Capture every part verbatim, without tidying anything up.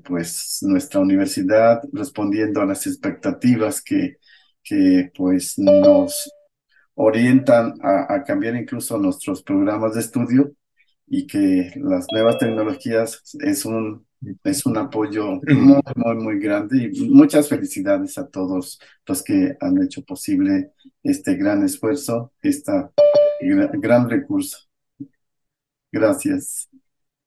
pues nuestra universidad, respondiendo a las expectativas que, que pues nos orientan a, a cambiar incluso nuestros programas de estudio, y que las nuevas tecnologías es un, es un apoyo muy, muy, muy grande, y muchas felicidades a todos los que han hecho posible este gran esfuerzo, este gran recurso. Gracias.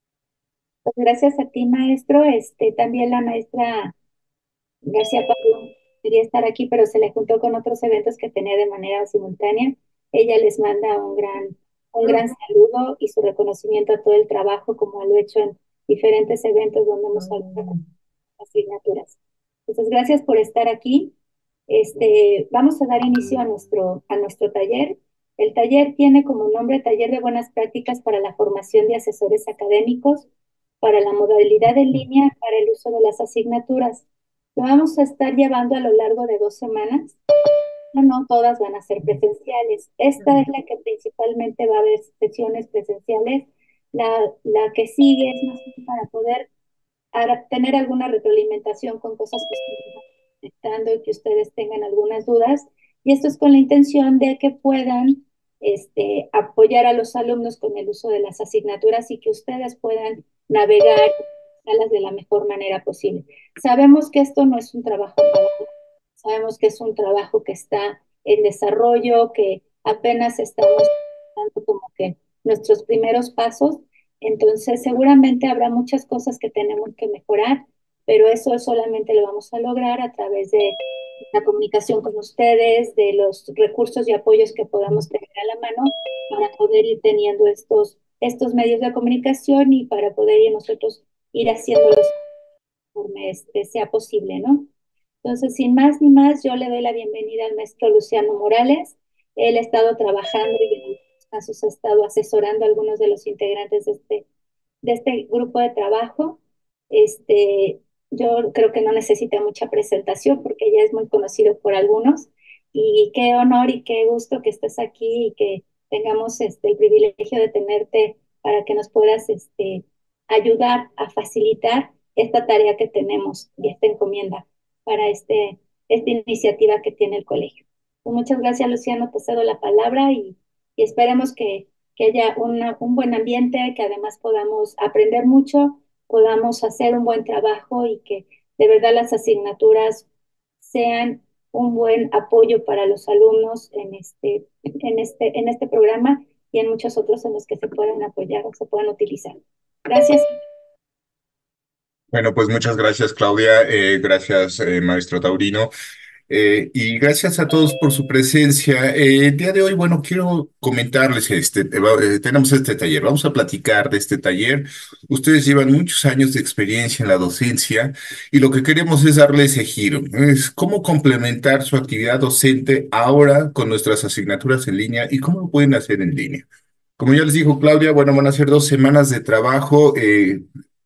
Pues gracias a ti, maestro. Este, también la maestra García Pablo quería estar aquí, pero se le juntó con otros eventos que tenía de manera simultánea. Ella les manda un gran, un gran saludo y su reconocimiento a todo el trabajo, como lo he hecho en diferentes eventos donde hemos hablado con asignaturas. Entonces, gracias por estar aquí. Este, vamos a dar inicio a nuestro, a nuestro taller. El taller tiene como nombre Taller de Buenas Prácticas para la Formación de Asesores Académicos para la modalidad en línea para el uso de las asignaturas. Lo vamos a estar llevando a lo largo de dos semanas. No, no todas van a ser presenciales. Esta es la que principalmente va a haber sesiones presenciales. La, la que sigue es más bien para poder ara- tener alguna retroalimentación con cosas que ustedes van detectando y que ustedes tengan algunas dudas. Y esto es con la intención de que puedan este, apoyar a los alumnos con el uso de las asignaturas y que ustedes puedan navegar las de la mejor manera posible. Sabemos que esto no es un trabajo acabado, sabemos que es un trabajo que está en desarrollo, que apenas estamos dando como que nuestros primeros pasos, entonces seguramente habrá muchas cosas que tenemos que mejorar, pero eso solamente lo vamos a lograr a través de la comunicación con ustedes, de los recursos y apoyos que podamos tener a la mano para poder ir teniendo estos, estos medios de comunicación y para poder ir nosotros ir haciéndolos conforme este, sea posible, ¿no? Entonces, sin más ni más, yo le doy la bienvenida al maestro Luciano Morales. Él ha estado trabajando y en algunos casos ha estado asesorando a algunos de los integrantes de este, de este grupo de trabajo. Este, yo creo que no necesita mucha presentación porque ya es muy conocido por algunos. Y qué honor y qué gusto que estés aquí y que tengamos este, el privilegio de tenerte para que nos puedas este, ayudar a facilitar esta tarea que tenemos y esta encomienda para este, esta iniciativa que tiene el colegio. Pues muchas gracias, Luciano, te cedo la palabra y, y esperemos que, que haya una, un buen ambiente, que además podamos aprender mucho, podamos hacer un buen trabajo y que de verdad las asignaturas sean un buen apoyo para los alumnos en este, en este, en este programa y en muchos otros en los que se puedan apoyar o se puedan utilizar. Gracias. Bueno, pues muchas gracias, Claudia. Eh, gracias, eh, maestro Taurino. Eh, y gracias a todos por su presencia. Eh, el día de hoy, bueno, quiero comentarles, este, eh, va- eh, tenemos este taller, vamos a platicar de este taller. Ustedes llevan muchos años de experiencia en la docencia y lo que queremos es darles ese giro, ¿no? Es cómo complementar su actividad docente ahora con nuestras asignaturas en línea y cómo lo pueden hacer en línea. Como ya les dijo Claudia, bueno, van a ser dos semanas de trabajo. Eh,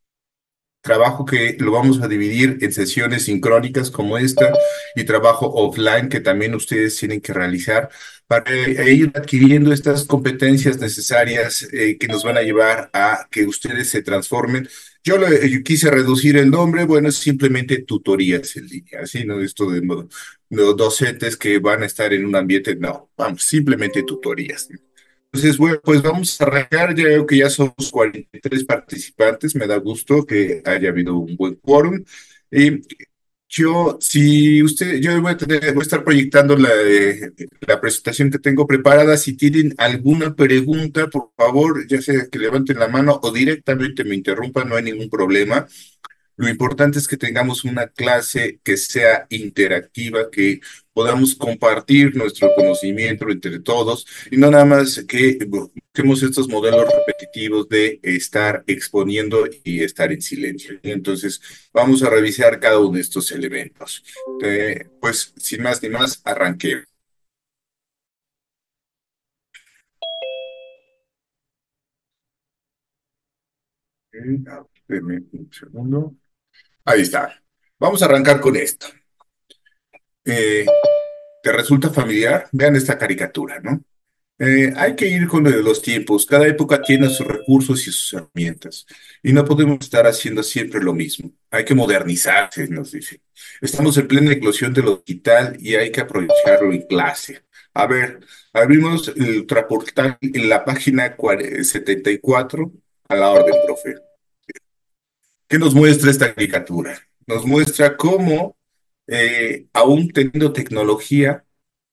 Trabajo que lo vamos a dividir en sesiones sincrónicas como esta y trabajo offline que también ustedes tienen que realizar para eh, ir adquiriendo estas competencias necesarias eh, que nos van a llevar a que ustedes se transformen. Yo, lo, yo quise reducir el nombre, bueno, es simplemente tutorías en línea, así, ¿no? Esto de modo- no, docentes que van a estar en un ambiente, no, vamos, simplemente tutorías. Entonces, bueno, pues vamos a arrancar. Ya veo que ya somos cuarenta y tres participantes. Me da gusto que haya habido un buen quórum. Y yo, si usted, yo voy a, tener- voy a estar proyectando la, eh, la presentación que tengo preparada. Si tienen alguna pregunta, por favor, ya sea que levanten la mano o directamente me interrumpan, no hay ningún problema. Lo importante es que tengamos una clase que sea interactiva, que podamos compartir nuestro conocimiento entre todos y no nada más que busquemos estos modelos repetitivos de estar exponiendo y estar en silencio. Entonces, vamos a revisar cada uno de estos elementos. Eh, pues, sin más ni más, arranqué. Deme un segundo. Ahí está. Vamos a arrancar con esto. Eh, ¿Te resulta familiar? Vean esta caricatura, ¿no? Eh, hay que ir con lo de los tiempos. Cada época tiene sus recursos y sus herramientas. Y no podemos estar haciendo siempre lo mismo. Hay que modernizarse, nos dicen. Estamos en plena eclosión de lo digital y hay que aprovecharlo en clase. A ver, abrimos el ultraportal en la página cuare- setenta y cuatro a la orden, profe. ¿Qué nos muestra esta caricatura? Nos muestra cómo, eh, aún teniendo tecnología,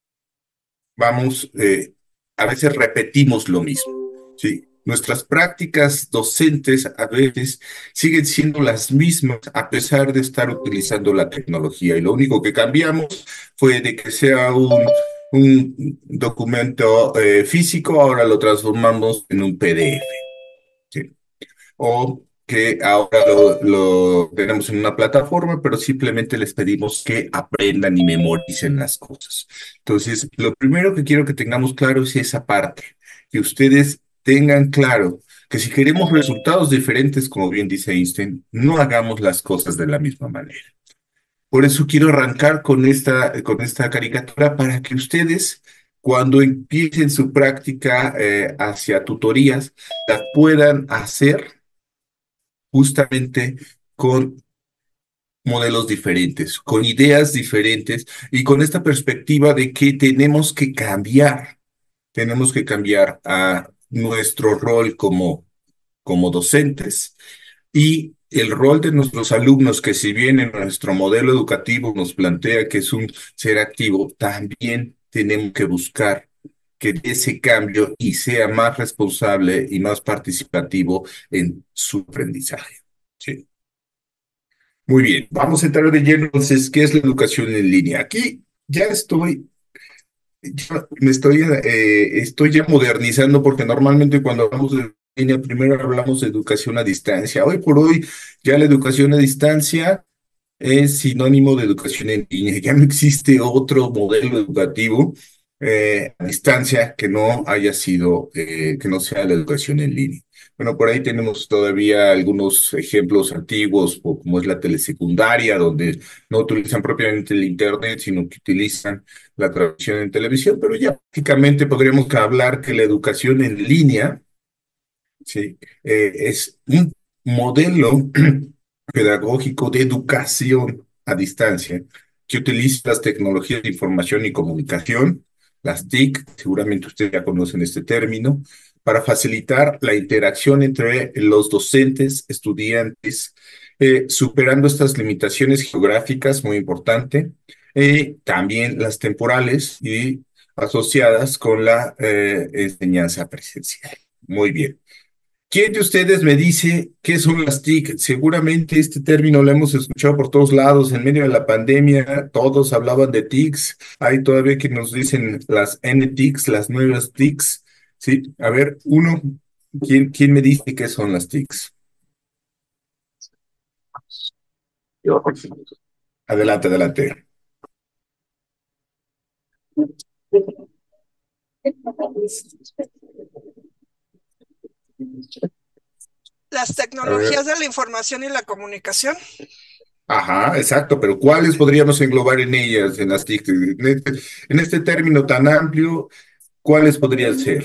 vamos, eh, a veces repetimos lo mismo, ¿sí? Nuestras prácticas docentes a veces siguen siendo las mismas a pesar de estar utilizando la tecnología y lo único que cambiamos fue de que sea un, un documento eh, físico, ahora lo transformamos en un P D F, ¿sí? O que ahora lo, lo tenemos en una plataforma, pero simplemente les pedimos que aprendan y memoricen las cosas. Entonces, lo primero que quiero que tengamos claro es esa parte, que ustedes tengan claro que si queremos resultados diferentes, como bien dice Einstein, no hagamos las cosas de la misma manera. Por eso quiero arrancar con esta, con esta caricatura para que ustedes, cuando empiecen su práctica eh, hacia tutorías, las puedan hacer justamente con modelos diferentes, con ideas diferentes y con esta perspectiva de que tenemos que cambiar, tenemos que cambiar a nuestro rol como, como docentes y el rol de nuestros alumnos, que si bien en nuestro modelo educativo nos plantea que es un ser activo, también tenemos que buscar que dé ese cambio y sea más responsable y más participativo en su aprendizaje. Sí. Muy bien, vamos a entrar de lleno entonces, ¿qué es la educación en línea? Aquí ya estoy, ya me estoy, eh, estoy ya modernizando porque normalmente cuando hablamos de línea, primero hablamos de educación a distancia. Hoy por hoy ya la educación a distancia es sinónimo de educación en línea. Ya no existe otro modelo educativo eh, a distancia que no haya sido, eh, que no sea la educación en línea. Bueno, por ahí tenemos todavía algunos ejemplos antiguos, o como es la telesecundaria, donde no utilizan propiamente el Internet, sino que utilizan la transmisión en televisión, pero ya prácticamente podríamos hablar que la educación en línea, sí, eh, es un modelo pedagógico de educación a distancia que utiliza las tecnologías de información y comunicación, las T I C, seguramente ustedes ya conocen este término, para facilitar la interacción entre los docentes, estudiantes, eh, superando estas limitaciones geográficas, muy importante, eh, también las temporales y asociadas con la eh, enseñanza presencial. Muy bien. ¿Quién de ustedes me dice qué son las T I C? Seguramente este término lo hemos escuchado por todos lados. En medio de la pandemia, todos hablaban de T I Cs. Hay todavía que nos dicen las N T I Cs, las nuevas T I Cs. Sí, a ver, uno, ¿quién, quién me dice qué son las T I Cs? Yo. Adelante, adelante. Las A ver. tecnologías de la información y la comunicación. Ajá, exacto, pero ¿cuáles podríamos englobar en ellas, en las T I C? En este, en este término tan amplio, ¿cuáles podrían ser?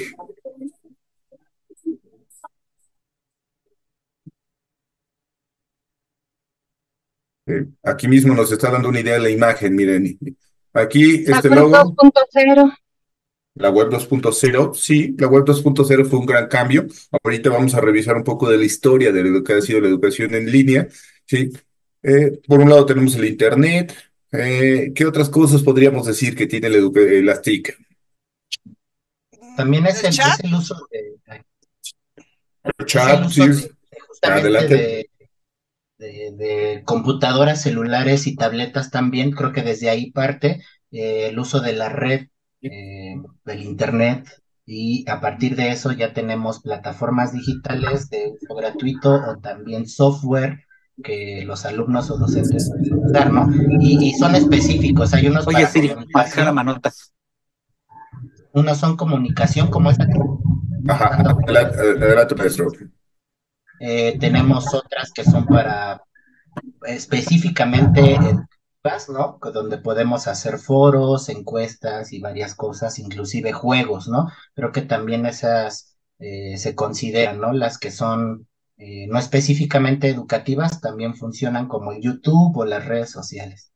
Eh, Aquí mismo nos está dando una idea de la imagen, miren. Aquí La este web logo, dos punto cero. la web dos punto cero, sí, la web dos punto cero fue un gran cambio. Ahorita vamos a revisar un poco de la historia de lo que ha sido la educación en línea, sí. Eh, por un lado tenemos el Internet. Eh, ¿qué otras cosas podríamos decir que tiene la educa- eh, las T I C? También es El el, chat. es el uso de, El es el chat, sí, uso de, de justamente adelante. de, de, de computadoras, celulares y tabletas también. Creo que desde ahí parte eh, el uso de la red, eh, del internet, y a partir de eso ya tenemos plataformas digitales de uso gratuito o también software que los alumnos o docentes pueden usar, ¿no? Y, y son específicos, hay unos Oye, para Siri, baja la comunicación, manota. unos son comunicación como esta que Ajá, están dando ahorita. adelante, adelante, maestro. Eh, tenemos otras que son para específicamente eh, ¿no? Donde podemos hacer foros, encuestas y varias cosas, inclusive juegos, ¿no? Creo que también esas eh, se consideran, ¿no? Las que son eh, no específicamente educativas también funcionan como el YouTube o las redes sociales.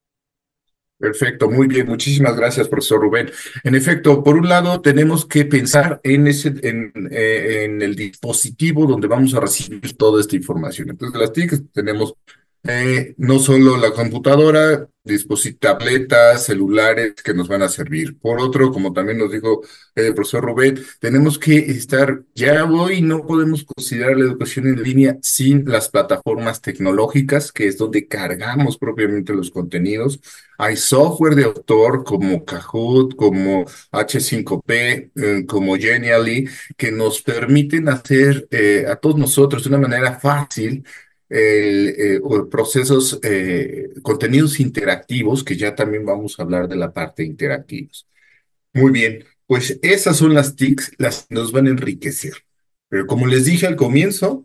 Perfecto, muy bien, muchísimas gracias, profesor Rubén. En efecto, por un lado, tenemos que pensar en ese, en, eh, en el dispositivo donde vamos a recibir toda esta información. Entonces, las T I Cs tenemos eh, no solo la computadora, dispositivos, tabletas, celulares que nos van a servir. Por otro, como también nos dijo eh, el profesor Rubén, tenemos que estar, ya hoy no podemos considerar la educación en línea sin las plataformas tecnológicas, que es donde cargamos propiamente los contenidos. Hay software de autor como Kahoot, como H cinco P, eh, como Genially, que nos permiten hacer eh, a todos nosotros de una manera fácil el, eh, o procesos, eh, contenidos interactivos, que ya también vamos a hablar de la parte de interactivos. Muy bien, pues esas son las T I Cs, las que nos van a enriquecer. Pero como les dije al comienzo,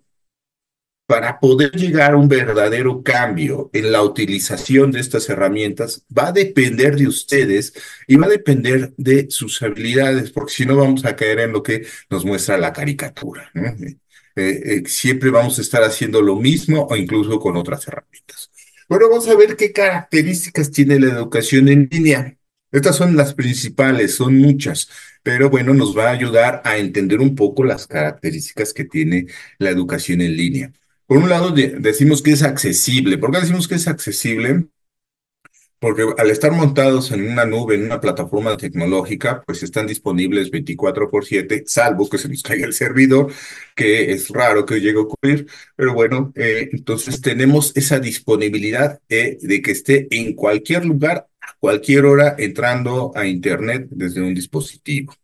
para poder llegar a un verdadero cambio en la utilización de estas herramientas, va a depender de ustedes y va a depender de sus habilidades, porque si no vamos a caer en lo que nos muestra la caricatura, ¿no? Eh, eh, siempre vamos a estar haciendo lo mismo o incluso con otras herramientas. Bueno, vamos a ver qué características tiene la educación en línea. Estas son las principales, son muchas, pero bueno, nos va a ayudar a entender un poco las características que tiene la educación en línea. Por un lado, de- decimos que es accesible. ¿Por qué decimos que es accesible? Porque al estar montados en una nube, en una plataforma tecnológica, pues están disponibles veinticuatro por siete, salvo que se nos caiga el servidor, que es raro que llegue a ocurrir. Pero bueno, eh, entonces tenemos esa disponibilidad eh, de que esté en cualquier lugar, a cualquier hora, entrando a Internet desde un dispositivo.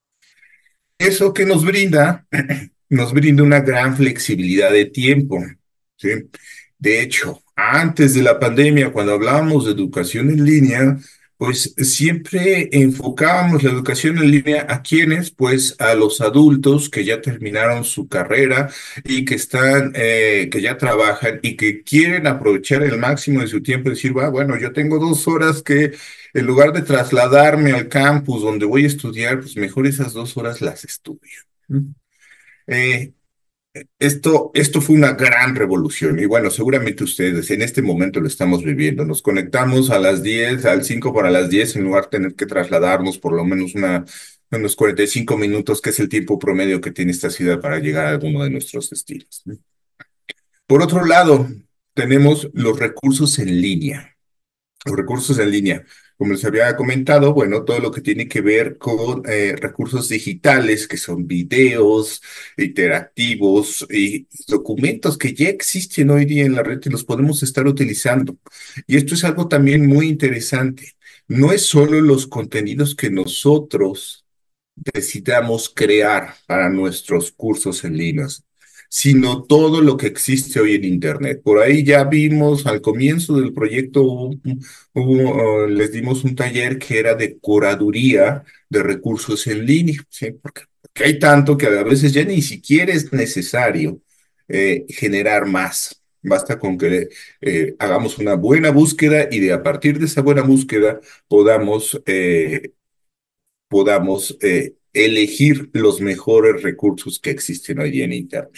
Eso que nos brinda, nos brinda una gran flexibilidad de tiempo, ¿sí? De hecho, antes de la pandemia, cuando hablábamos de educación en línea, pues siempre enfocábamos la educación en línea a quienes, pues a los adultos que ya terminaron su carrera y que están, eh, que ya trabajan y que quieren aprovechar el máximo de su tiempo y decir, "Va, bueno, yo tengo dos horas que en lugar de trasladarme al campus donde voy a estudiar, pues mejor esas dos horas las estudio". ¿Mm? Eh, esto, esto fue una gran revolución y bueno, seguramente ustedes en este momento lo estamos viviendo. Nos conectamos a las diez, al cinco para las diez, en lugar de tener que trasladarnos por lo menos una, unos cuarenta y cinco minutos, que es el tiempo promedio que tiene esta ciudad para llegar a alguno de nuestros destinos. Por otro lado, tenemos los recursos en línea. Los recursos en línea, como les había comentado, bueno, todo lo que tiene que ver con eh, recursos digitales, que son videos, interactivos y documentos que ya existen hoy día en la red y los podemos estar utilizando. Y esto es algo también muy interesante. No es solo los contenidos que nosotros decidamos crear para nuestros cursos en línea, sino todo lo que existe hoy en Internet. Por ahí ya vimos al comienzo del proyecto, hubo- hubo, uh, les dimos un taller que era de curaduría de recursos en línea, ¿sí? Porque, porque hay tanto que a veces ya ni siquiera es necesario eh, generar más. Basta con que eh, hagamos una buena búsqueda y de a partir de esa buena búsqueda podamos eh, podamos eh, elegir los mejores recursos que existen hoy en Internet.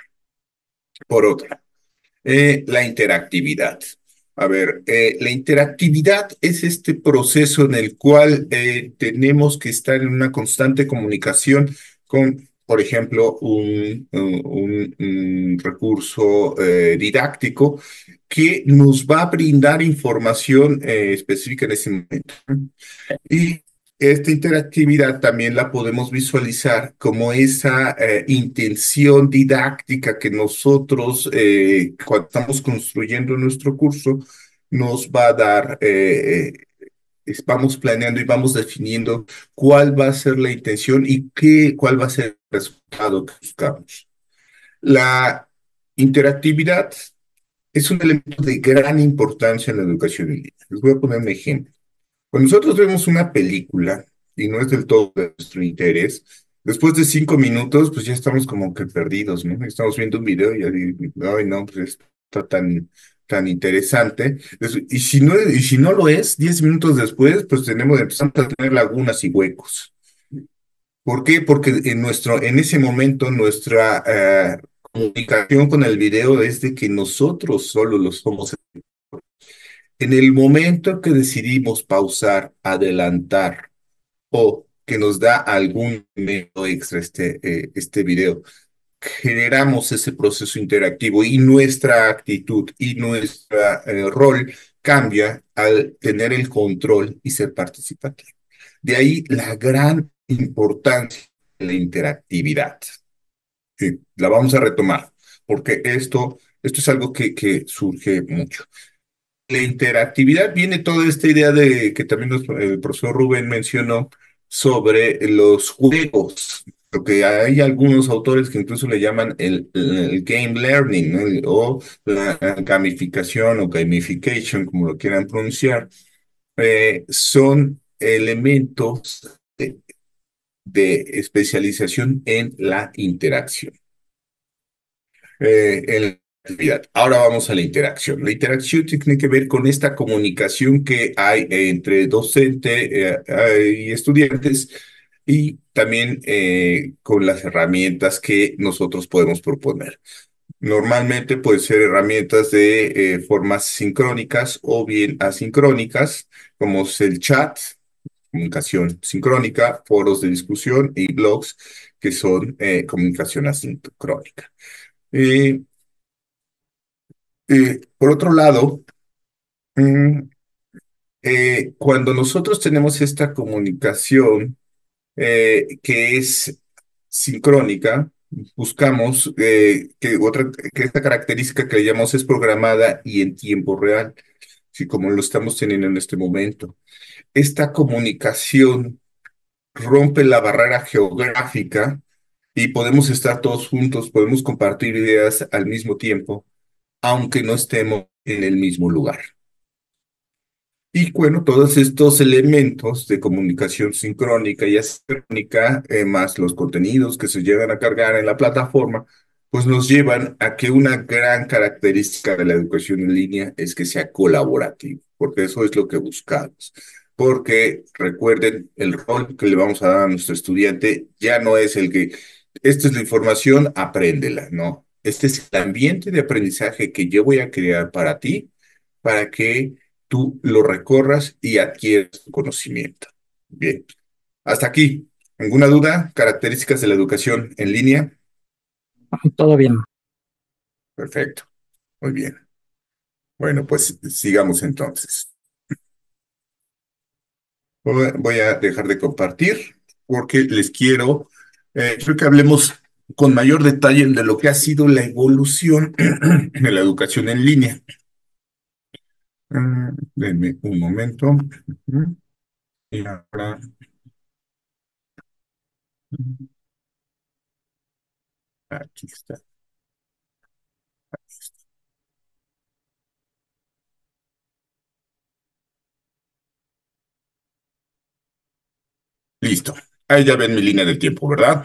Por otra, eh, la interactividad. A ver, eh, la interactividad es este proceso en el cual eh, tenemos que estar en una constante comunicación con, por ejemplo, un, un- un recurso eh, didáctico que nos va a brindar información eh, específica en ese momento. Y esta interactividad también la podemos visualizar como esa eh, intención didáctica que nosotros, eh, cuando estamos construyendo nuestro curso, nos va a dar, eh, eh, es- vamos planeando y vamos definiendo cuál va a ser la intención y qué, cuál va a ser el resultado que buscamos. La interactividad es un elemento de gran importancia en la educación en línea. Les voy a poner un ejemplo. Cuando nosotros vemos una película y no es del todo de nuestro interés, después de cinco minutos, pues ya estamos como que perdidos, ¿no? Estamos viendo un video y ya digo, ay, no, pues está tan, tan interesante. Es- Y si no, y si no lo es, diez minutos después, pues tenemos, empezamos a tener lagunas y huecos. ¿Por qué? Porque en nuestro, en ese momento nuestra eh, comunicación con el video es de que nosotros solo los somos. En el momento que decidimos pausar, adelantar o que nos da algún elemento extra este, eh, este video, generamos ese proceso interactivo y nuestra actitud y nuestro rol cambia al tener el control y ser participativo. De ahí la gran importancia de la interactividad. Sí, la vamos a retomar, porque esto, esto es algo que, que surge mucho. La interactividad viene toda esta idea de que también nos- el profesor Rubén mencionó sobre los juegos, lo que hay algunos autores que incluso le llaman el, el game learning, ¿no? El- o la gamificación o gamification, como lo quieran pronunciar. Eh, son elementos de, de especialización en la interacción. Eh, en la actividad. Ahora vamos a la interacción. La interacción tiene que ver con esta comunicación que hay entre docente eh, eh, y estudiantes y también eh, con las herramientas que nosotros podemos proponer. Normalmente pueden ser herramientas de eh, formas sincrónicas o bien asincrónicas, como es el chat, comunicación sincrónica, foros de discusión y blogs, que son eh, comunicación asincrónica. Eh, Eh, por otro lado, mm, eh, cuando nosotros tenemos esta comunicación eh, que es sincrónica, buscamos eh, que otra que esta característica que le llamamos es programada y en tiempo real, así como lo estamos teniendo en este momento. Esta comunicación rompe la barrera geográfica y podemos estar todos juntos, podemos compartir ideas al mismo tiempo, aunque no estemos en el mismo lugar. Y bueno, todos estos elementos de comunicación sincrónica y asincrónica, eh, más los contenidos que se llegan a cargar en la plataforma, pues nos llevan a que una gran característica de la educación en línea es que sea colaborativo, porque eso es lo que buscamos. Porque recuerden, el rol que le vamos a dar a nuestro estudiante ya no es el que, esta es la información, apréndela, no. Este es el ambiente de aprendizaje que yo voy a crear para ti, para que tú lo recorras y adquieres tu conocimiento. Bien, hasta aquí. ¿Alguna duda? Características de la educación en línea. Todo bien. Perfecto, muy bien. Bueno, pues sigamos entonces. Voy voy a dejar de compartir porque les quiero, eh, quiero que hablemos con mayor detalle de lo que ha sido la evolución de la educación en línea. Mm, denme un momento. Ujú. Y ahora, aquí está. Listo. Ahí ya ven mi línea del tiempo, ¿verdad?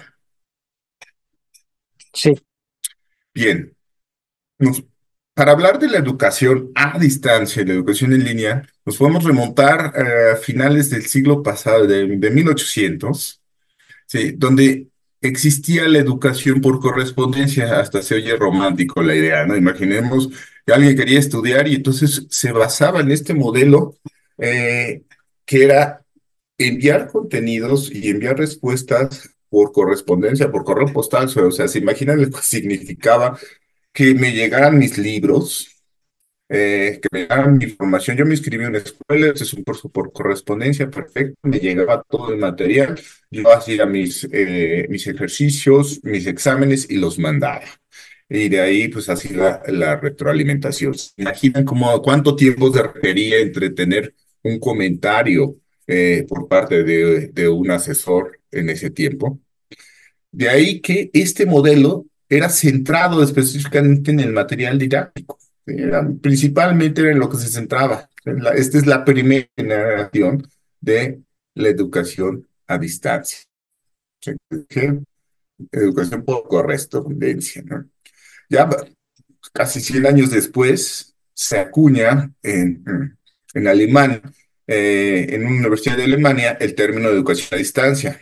Sí, Bien. Nos- para hablar de la educación a distancia y la educación en línea, nos podemos remontar eh, a finales del siglo pasado, de, de mil ochocientos, sí, donde existía la educación por correspondencia. Hasta se oye romántico la idea, ¿no? Imaginemos que alguien quería estudiar y entonces se basaba en este modelo eh, que era enviar contenidos y enviar respuestas por correspondencia, por correo postal. O sea, se imaginan lo que significaba que me llegaran mis libros, eh, que me llegaran mi información. Yo me inscribí en una escuela, ese es un curso por correspondencia, perfecto, me llegaba todo el material, yo hacía mis, eh, mis ejercicios, mis exámenes y los mandaba. Y de ahí, pues, así la, la retroalimentación. ¿Se imaginan cómo, cuánto tiempo se requería entre tener un comentario eh, por parte de, de un asesor en ese tiempo? De ahí que este modelo era centrado específicamente en el material didáctico. Era, principalmente era en lo que se centraba. La- esta es la primera generación de la educación a distancia. O sea, que educación por correspondencia, ¿no? Ya casi cien años después, se acuña en, en Alemania, eh, en una universidad de Alemania, el término de educación a distancia.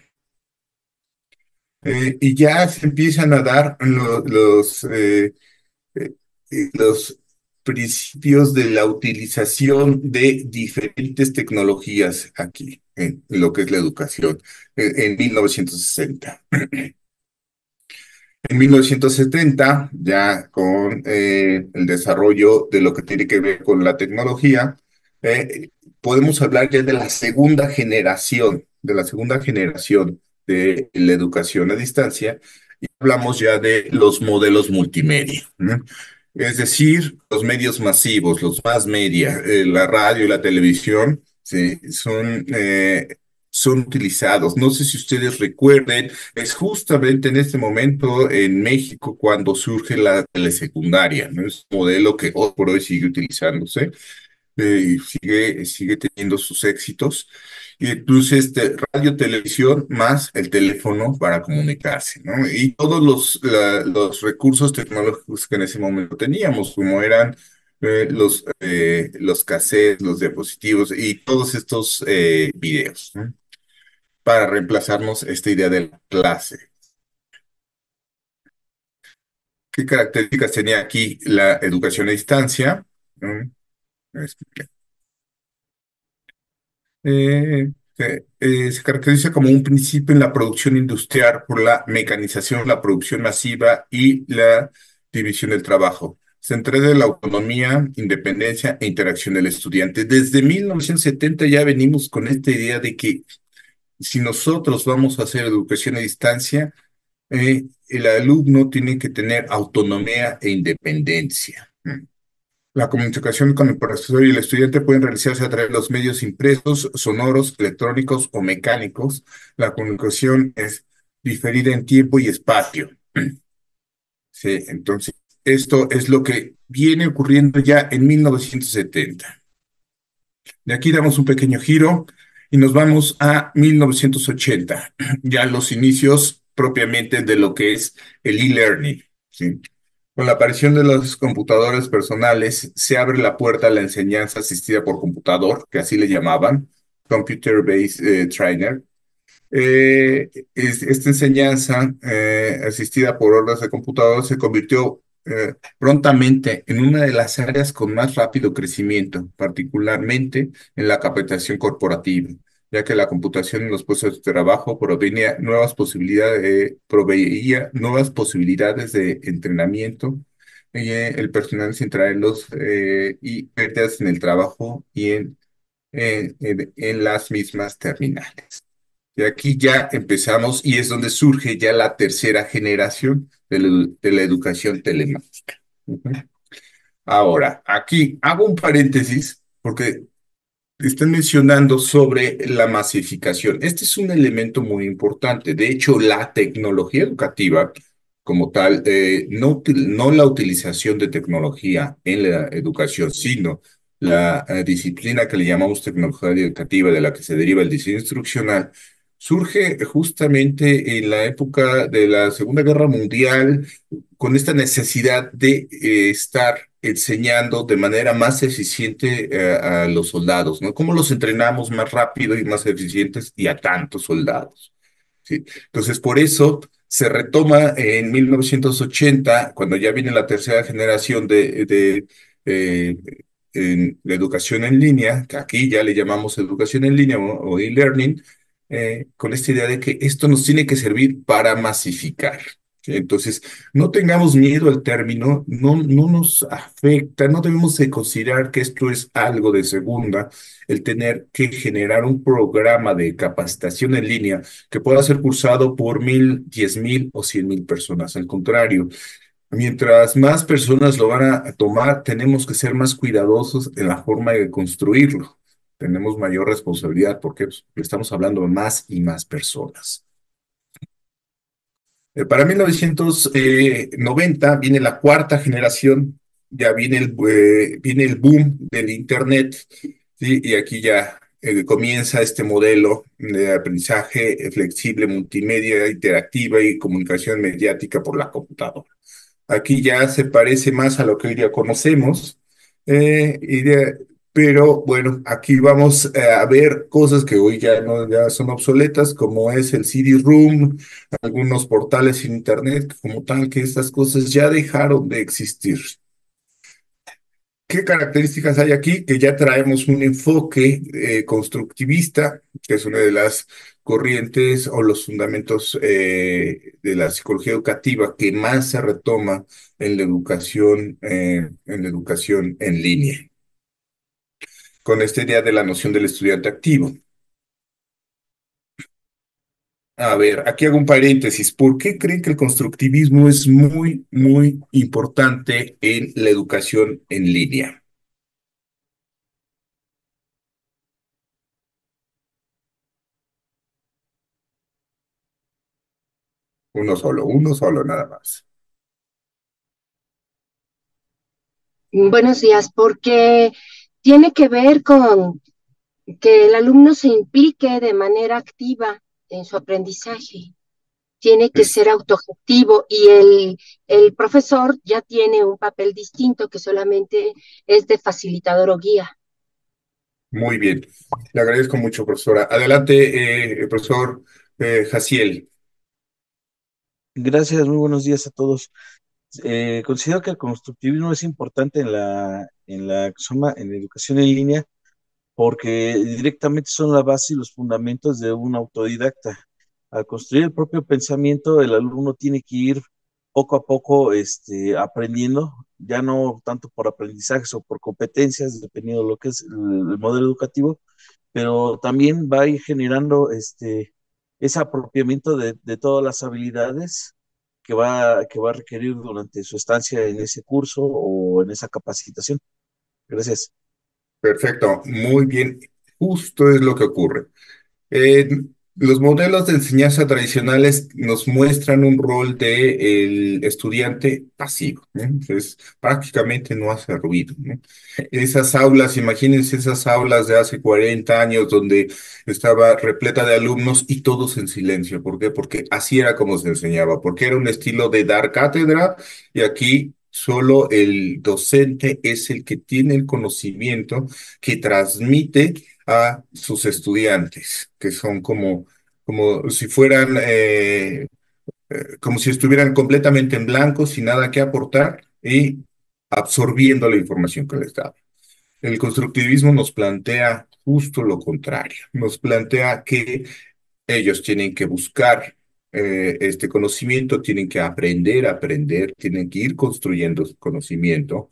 Eh, y ya se empiezan a dar lo- los, eh, eh, eh, los principios de la utilización de diferentes tecnologías aquí, en lo que es la educación, eh, en mil novecientos sesenta. En mil novecientos setenta, ya con eh, el desarrollo de lo que tiene que ver con la tecnología, eh, podemos hablar ya de la segunda generación, de la segunda generación de la educación a distancia, y hablamos ya de los modelos multimedia, ¿no? Es decir, los medios masivos, los más media, eh, la radio y la televisión, sí, son, eh, son utilizados. No sé si ustedes recuerden, es justamente en este momento en México cuando surge la telesecundaria, ¿no? Es un modelo que hoy por hoy sigue utilizándose, eh, y sigue, sigue teniendo sus éxitos. Y entonces, este, radio, televisión, más el teléfono para comunicarse, ¿no? Y todos los, la- los recursos tecnológicos que en ese momento teníamos, como eran eh, los, eh, los cassettes, los diapositivos y todos estos eh, videos, ¿no? Para reemplazarnos esta idea de la clase. ¿Qué características tenía aquí la educación a distancia? ¿No? Eh, se, eh, se caracteriza como un principio en la producción industrial por la mecanización, la producción masiva y la división del trabajo. Se entrega la autonomía, independencia e interacción del estudiante. Desde mil novecientos setenta ya venimos con esta idea de que si nosotros vamos a hacer educación a distancia, eh, el alumno tiene que tener autonomía e independencia. La comunicación con el profesor y el estudiante pueden realizarse a través de los medios impresos, sonoros, electrónicos o mecánicos. La comunicación es diferida en tiempo y espacio. Sí, entonces, esto es lo que viene ocurriendo ya en mil novecientos setenta. De aquí damos un pequeño giro y nos vamos a mil novecientos ochenta, ya los inicios propiamente de lo que es el e-learning. ¿Sí? Con la aparición de los computadores personales, se abre la puerta a la enseñanza asistida por computador, que así le llamaban, Computer-Based eh, Trainer. Eh, es- esta enseñanza eh, asistida por órdenes de computador se convirtió eh, prontamente en una de las áreas con más rápido crecimiento, particularmente en la capacitación corporativa, ya que la computación en los puestos de trabajo provenía nuevas posibilidades, eh, proveía nuevas posibilidades de entrenamiento, y eh, el personal sin traerlos eh, y pérdidas en el trabajo y en, en en- en las mismas terminales. Y aquí ya empezamos y es donde surge ya la tercera generación de la, edu- de la educación telemática. Ujú. Ahora, aquí hago un paréntesis porque están mencionando sobre la masificación. Este es un elemento muy importante. De hecho, la tecnología educativa como tal, eh, no, util- no la utilización de tecnología en la educación, sino la eh, disciplina que le llamamos tecnología educativa, de la que se deriva el diseño instruccional, surge justamente en la época de la Segunda Guerra Mundial, con esta necesidad de eh, estar enseñando de manera más eficiente eh, a los soldados, ¿no? ¿Cómo los entrenamos más rápido y más eficientes y a tantos soldados? ¿Sí? Entonces, por eso se retoma en mil novecientos ochenta, cuando ya viene la tercera generación de, de eh, en la educación en línea, que aquí ya le llamamos educación en línea o, o e-learning, eh, con esta idea de que esto nos tiene que servir para masificar. ¿Sí? Entonces, no tengamos miedo al término, no, no nos afecta, no debemos de considerar que esto es algo de segunda, el tener que generar un programa de capacitación en línea que pueda ser cursado por mil, diez mil o cien mil personas. Al contrario, mientras más personas lo van a tomar, tenemos que ser más cuidadosos en la forma de construirlo. Tenemos mayor responsabilidad porque pues, estamos hablando de más y más personas. Eh, para mil novecientos noventa viene la cuarta generación, ya viene el, eh, viene el boom del Internet, ¿sí? Y aquí ya eh, comienza este modelo de aprendizaje eh, flexible, multimedia, interactiva y comunicación mediática por la computadora. Aquí ya se parece más a lo que hoy día conocemos, Eh, y de- pero bueno, aquí vamos eh, a ver cosas que hoy ya no ya son obsoletas, como es el C D-ROOM, algunos portales en internet, como tal, que estas cosas ya dejaron de existir. ¿Qué características hay aquí? Que ya traemos un enfoque eh, constructivista, que es una de las corrientes o los fundamentos eh, de la psicología educativa que más se retoma en la educación, eh, en la educación en línea, con esta idea de la noción del estudiante activo. A ver, aquí hago un paréntesis. ¿Por qué creen que el constructivismo es muy, muy importante en la educación en línea? Uno solo, uno solo, nada más. Buenos días, porque tiene que ver con que el alumno se implique de manera activa en su aprendizaje. Tiene que Es ser autogestivo y el, el profesor ya tiene un papel distinto que solamente es de facilitador o guía. muy bien. Le agradezco mucho, profesora. Adelante, eh, profesor eh, Jaciel. Gracias, muy buenos días a todos. Eh, considero que el constructivismo es importante en la, en la, soma- en la educación en línea porque directamente son la base y los fundamentos de un autodidacta. Al construir el propio pensamiento, el alumno tiene que ir poco a poco este, aprendiendo, ya no tanto por aprendizajes o por competencias, dependiendo de lo que es el, el modelo educativo, pero también va a ir generando este, ese apropiamiento de, de todas las habilidades que va, que va a requerir durante su estancia en ese curso o en esa capacitación. Gracias. Perfecto, muy bien. Justo es lo que ocurre. Eh, los modelos de enseñanza tradicionales nos muestran un rol de el estudiante pasivo, ¿no? Entonces, prácticamente no hace ruido, ¿no? Esas aulas, imagínense esas aulas de hace cuarenta años donde estaba repleta de alumnos y todos en silencio. ¿Por qué? Porque así era como se enseñaba, porque era un estilo de dar cátedra y aquí solo el docente es el que tiene el conocimiento que transmite a sus estudiantes, que son como, como si fueran, eh, eh, como si estuvieran completamente en blanco, sin nada que aportar y absorbiendo la información que les da. El constructivismo nos plantea justo lo contrario, nos plantea que ellos tienen que buscar eh, este conocimiento, tienen que aprender a aprender, tienen que ir construyendo su conocimiento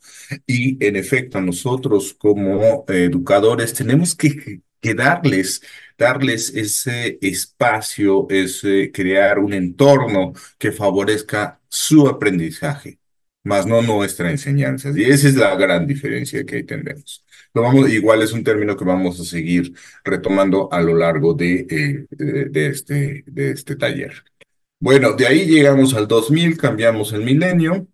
y en efecto nosotros como eh, educadores tenemos que, que darles, darles ese espacio, ese crear un entorno que favorezca su aprendizaje, más no nuestra enseñanza. Y esa es la gran diferencia que ahí tenemos. Lo vamos, igual es un término que vamos a seguir retomando a lo largo de, eh, de, de este, de este taller. Bueno, de ahí llegamos al dos mil, cambiamos el milenio,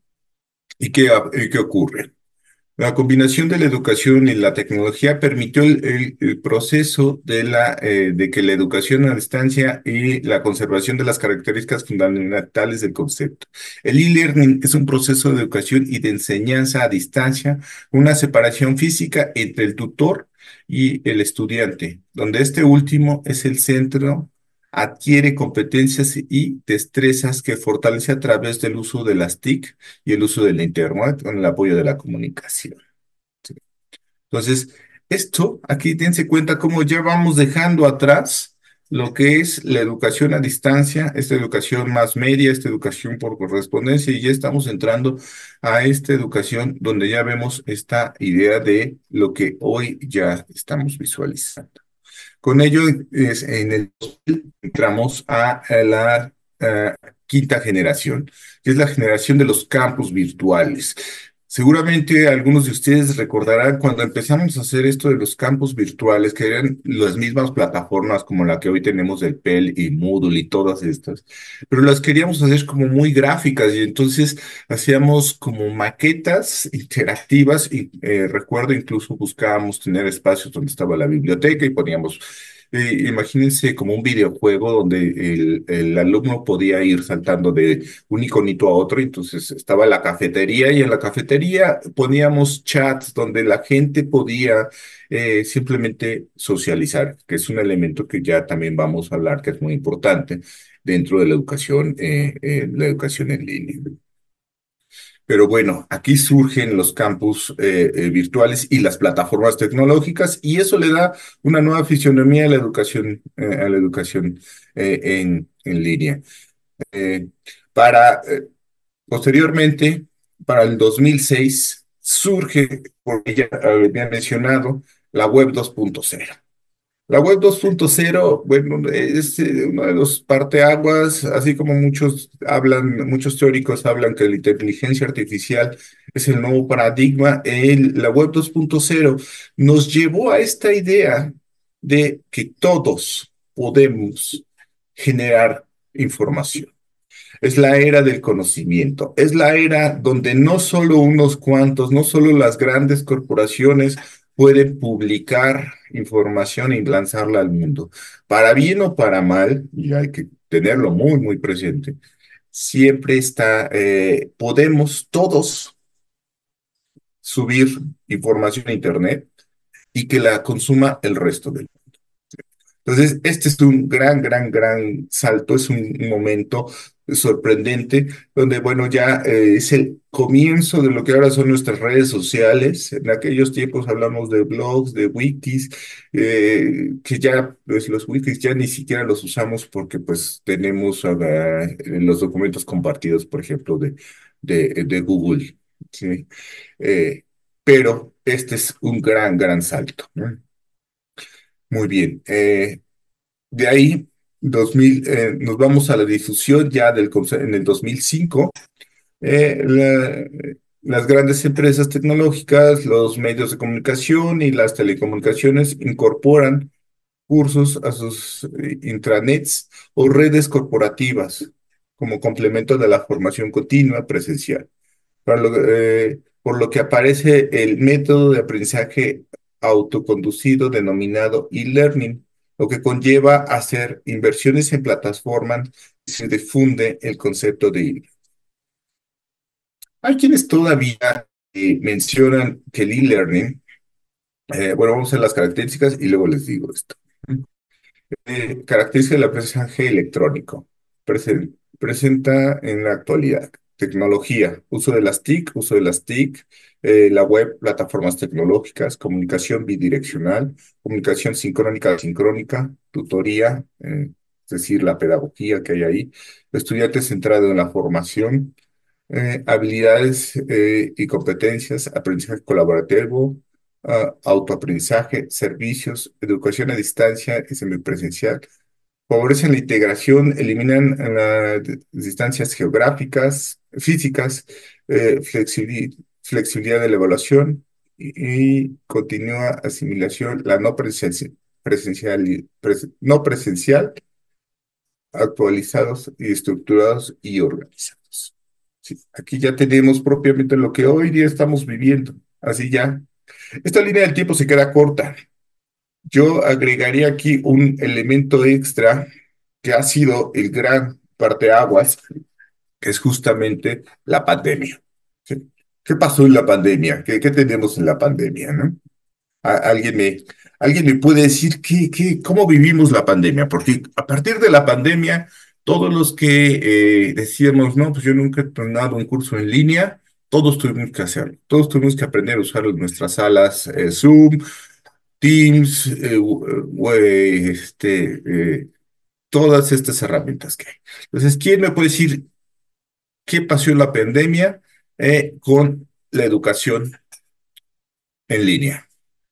¿y qué, y qué ocurre? La combinación de la educación y la tecnología permitió el, el- el proceso de, la, eh, de que la educación a distancia y la conservación de las características fundamentales del concepto. El e-learning es un proceso de educación y de enseñanza a distancia, una separación física entre el tutor y el estudiante, donde este último es el centro, adquiere competencias y destrezas que fortalece a través del uso de las T I C y el uso del Internet con el apoyo de la comunicación. ¿Sí? Entonces, esto, aquí dense cuenta cómo ya vamos dejando atrás lo que es la educación a distancia, esta educación más media, esta educación por correspondencia, y ya estamos entrando a esta educación donde ya vemos esta idea de lo que hoy ya estamos visualizando. Con ello, es, en el dos mil entramos a, a la eh, quinta generación, que es la generación de los campus virtuales. Seguramente algunos de ustedes recordarán cuando empezamos a hacer esto de los campus virtuales, que eran las mismas plataformas como la que hoy tenemos del P E L y Moodle y todas estas, pero las queríamos hacer como muy gráficas y entonces hacíamos como maquetas interactivas y eh, recuerdo incluso buscábamos tener espacios donde estaba la biblioteca y poníamos Eh, imagínense como un videojuego donde el, el alumno podía ir saltando de un iconito a otro. Entonces estaba la cafetería y en la cafetería poníamos chats donde la gente podía eh, simplemente socializar, que es un elemento que ya también vamos a hablar, que es muy importante dentro de la educación, eh, eh, la educación en línea. Pero bueno, aquí surgen los campus eh, eh, virtuales y las plataformas tecnológicas y eso le da una nueva fisionomía a la educación, eh, a la educación eh, en, en línea. Eh, para eh, Posteriormente, para el dos mil seis, surge, porque ya había mencionado, la web dos punto cero. La web dos punto cero, bueno, es eh, uno de los parteaguas, así como muchos hablan, muchos teóricos hablan que la inteligencia artificial es el nuevo paradigma. El- la web dos punto cero nos llevó a esta idea de que todos podemos generar información. Es la era del conocimiento, es la era donde no solo unos cuantos, no solo las grandes corporaciones pueden publicar información y lanzarla al mundo. Para bien o para mal, y hay que tenerlo muy, muy presente, siempre está, eh, podemos todos subir información a Internet y que la consuma el resto del mundo. Entonces, este es un gran, gran, gran salto, es un, un momento sorprendente, donde, bueno, ya eh, es el comienzo de lo que ahora son nuestras redes sociales. En aquellos tiempos hablamos de blogs, de wikis, eh, que ya, pues los wikis ya ni siquiera los usamos porque, pues, tenemos ah, los documentos compartidos, por ejemplo, de, de, de Google, ¿sí? Eh, pero este es un gran, gran salto, ¿no? Muy bien. Eh, de ahí, dos mil, eh, nos vamos a la difusión ya del conce- en el dos mil cinco. eh, la- las grandes empresas tecnológicas, los medios de comunicación y las telecomunicaciones incorporan cursos a sus eh, intranets o redes corporativas como complemento de la formación continua presencial para lo- eh, por lo que aparece el método de aprendizaje autoconducido denominado e-learning, lo que conlleva hacer inversiones en plataformas y se difunde el concepto de e-learning. Hay quienes todavía eh, mencionan que el e-learning, eh, bueno, vamos a ver las características y luego les digo esto. Eh, característica del aprendizaje electrónico. Presen- presenta en la actualidad tecnología, uso de las TIC, uso de las TIC, eh, la web, plataformas tecnológicas, comunicación bidireccional, comunicación sincrónica, sincrónica, tutoría, eh, es decir, la pedagogía que hay ahí, estudiante centrado en la formación, eh, habilidades eh, y competencias, aprendizaje colaborativo, ah, autoaprendizaje, servicios, educación a distancia y semipresencial. Favorecen la integración, eliminan las distancias geográficas, físicas, eh, flexibili- flexibilidad de la evaluación y, y continúa asimilación, la no presencial, presencial, pres- no presencial, actualizados y estructurados y organizados. Sí, aquí ya tenemos propiamente lo que hoy día estamos viviendo. Así ya. Esta línea del tiempo se queda corta. Yo agregaría aquí un elemento extra que ha sido el gran parteaguas, que es justamente la pandemia. ¿Sí? ¿Qué pasó en la pandemia? ¿Qué, qué tenemos en la pandemia, no? A- ¿Alguien me, alguien me puede decir qué, qué, cómo vivimos la pandemia? Porque a partir de la pandemia, todos los que eh, decíamos, no, pues yo nunca he tomado un curso en línea, todos tuvimos que hacerlo. Todos tuvimos que aprender a usar nuestras salas eh, Zoom, Teams, eh, u- eh, este, eh, todas estas herramientas que hay. Entonces, ¿quién me puede decir qué pasó en la pandemia eh, con la educación en línea?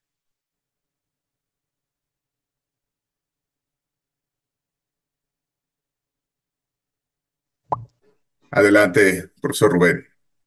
Adelante, profesor Rubén.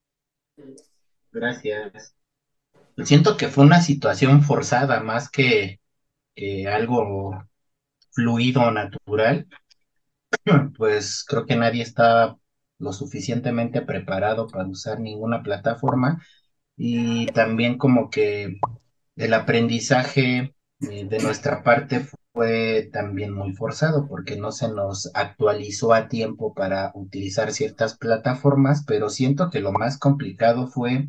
Gracias. Siento que fue una situación forzada más que, que algo fluido o natural, pues creo que nadie estaba lo suficientemente preparado para usar ninguna plataforma y también como que el aprendizaje eh, de nuestra parte fue también muy forzado porque no se nos actualizó a tiempo para utilizar ciertas plataformas, pero siento que lo más complicado fue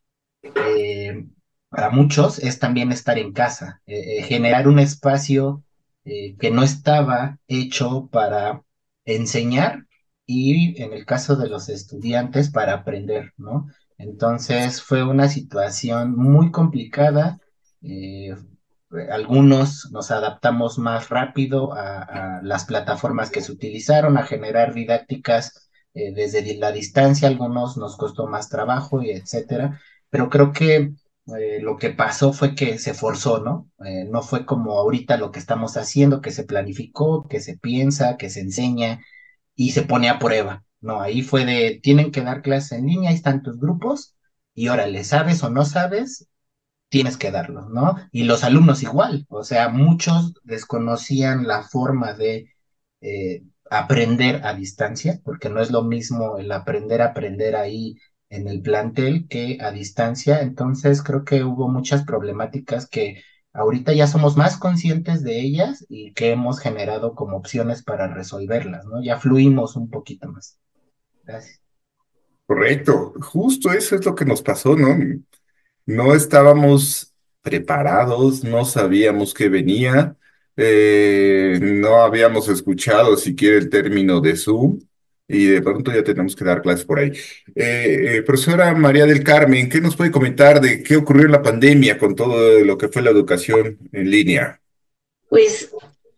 eh, para muchos es también estar en casa, eh, eh, generar un espacio eh, que no estaba hecho para enseñar y en el caso de los estudiantes para aprender, ¿no? Entonces fue una situación muy complicada. eh, Algunos nos adaptamos más rápido a, a las plataformas que se utilizaron, a generar didácticas eh, desde la distancia, algunos nos costó más trabajo y etcétera, pero creo que eh, lo que pasó fue que se forzó, ¿no? Eh, no fue como ahorita lo que estamos haciendo, que se planificó, que se piensa, que se enseña y se pone a prueba. No, ahí fue de, tienen que dar clases en línea, ahí están tus grupos y órale, sabes o no sabes, tienes que darlo, ¿no? Y los alumnos igual, o sea, muchos desconocían la forma de eh, aprender a distancia, porque no es lo mismo el aprender a aprender ahí en el plantel que a distancia, entonces creo que hubo muchas problemáticas que ahorita ya somos más conscientes de ellas y que hemos generado como opciones para resolverlas, ¿no? Ya fluimos un poquito más. Gracias. Correcto, justo eso es lo que nos pasó, ¿no? No estábamos preparados, no sabíamos qué venía, eh, no habíamos escuchado siquiera el término de Zoom y de pronto ya tenemos que dar clases por ahí. Eh, eh, profesora María del Carmen, ¿qué nos puede comentar de qué ocurrió en la pandemia con todo lo que fue la educación en línea? Pues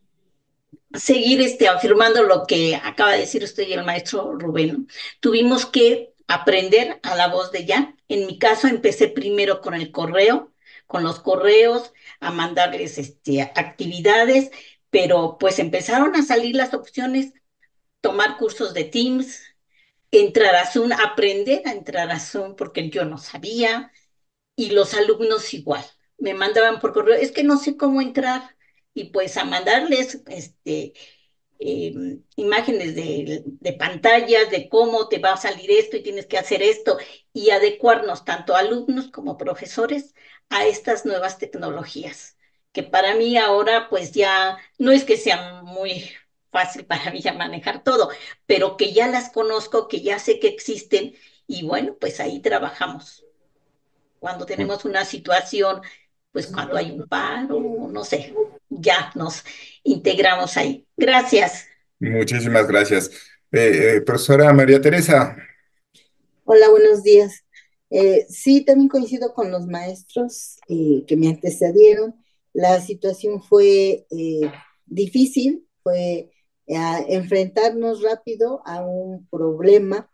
seguir este, afirmando lo que acaba de decir usted y el maestro Rubén, ¿no? Tuvimos que aprender a la voz de ya. En mi caso empecé primero con el correo, con los correos, a mandarles este, actividades, pero pues empezaron a salir las opciones, tomar cursos de Teams, entrar a Zoom, aprender a entrar a Zoom porque yo no sabía, y los alumnos igual. Me mandaban por correo, es que no sé cómo entrar, y pues a mandarles este, eh, imágenes de, de pantallas, de cómo te va a salir esto y tienes que hacer esto, y adecuarnos tanto alumnos como profesores a estas nuevas tecnologías, que para mí ahora pues ya no es que sea muy fácil para mí ya manejar todo, pero que ya las conozco, que ya sé que existen, y bueno, pues ahí trabajamos. Cuando tenemos una situación, pues cuando hay un paro, no sé, ya nos integramos ahí. Gracias. Muchísimas gracias. Eh, eh, profesora María Teresa. Hola, buenos días. Eh, sí, también coincido con los maestros eh, que me antecedieron. La situación fue eh, difícil, fue eh, enfrentarnos rápido a un problema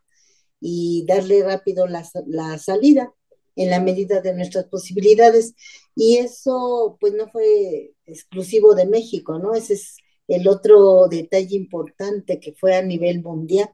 y darle rápido la, la salida en la medida de nuestras posibilidades. Y eso, pues, no fue exclusivo de México, ¿no? Ese es el otro detalle importante que fue a nivel mundial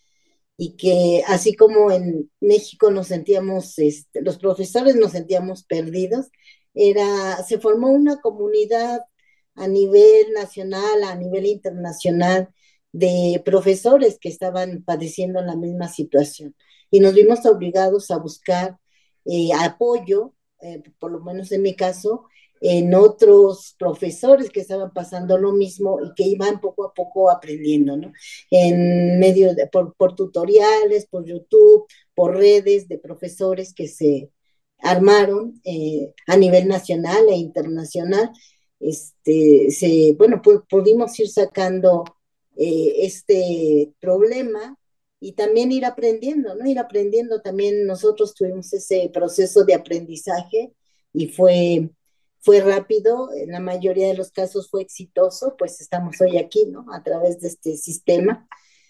y que así como en México nos sentíamos, este, los profesores nos sentíamos perdidos, era, se formó una comunidad a nivel nacional, a nivel internacional, de profesores que estaban padeciendo la misma situación. Y nos vimos obligados a buscar eh, apoyo, eh, por lo menos en mi caso, en otros profesores que estaban pasando lo mismo y que iban poco a poco aprendiendo, ¿no? En medio de, por, por tutoriales, por YouTube, por redes de profesores que se armaron eh, a nivel nacional e internacional. Este, se, bueno, pu pudimos ir sacando eh, este problema y también ir aprendiendo, ¿no? Ir aprendiendo también nosotros tuvimos ese proceso de aprendizaje y fue, fue rápido, en la mayoría de los casos fue exitoso, pues estamos hoy aquí, ¿no? A través de este sistema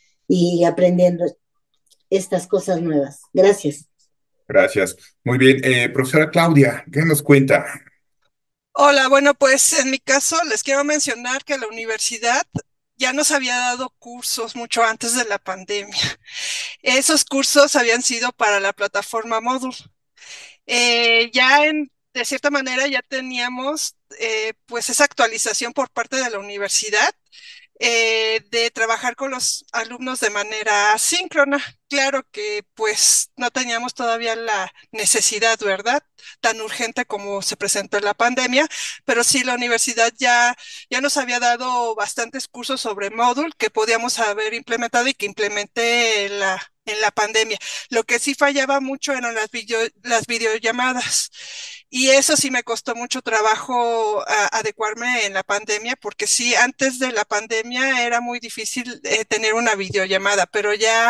y aprendiendo estas cosas nuevas. Gracias. Gracias. Muy bien. Eh, profesora Claudia, ¿qué nos cuenta? Hola, bueno, pues en mi caso les quiero mencionar que la universidad ya nos había dado cursos mucho antes de la pandemia. Esos cursos habían sido para la plataforma Moodle. Eh, ya en, de cierta manera ya teníamos eh, pues esa actualización por parte de la universidad eh, de trabajar con los alumnos de manera asíncrona. Claro que pues no teníamos todavía la necesidad, ¿verdad? Tan urgente como se presentó en la pandemia, pero sí la universidad ya, ya nos había dado bastantes cursos sobre Moodle que podíamos haber implementado y que implementé en la, en la pandemia. Lo que sí fallaba mucho eran las video, las videollamadas. Y eso sí me costó mucho trabajo a, adecuarme en la pandemia, porque sí, antes de la pandemia era muy difícil eh, tener una videollamada, pero ya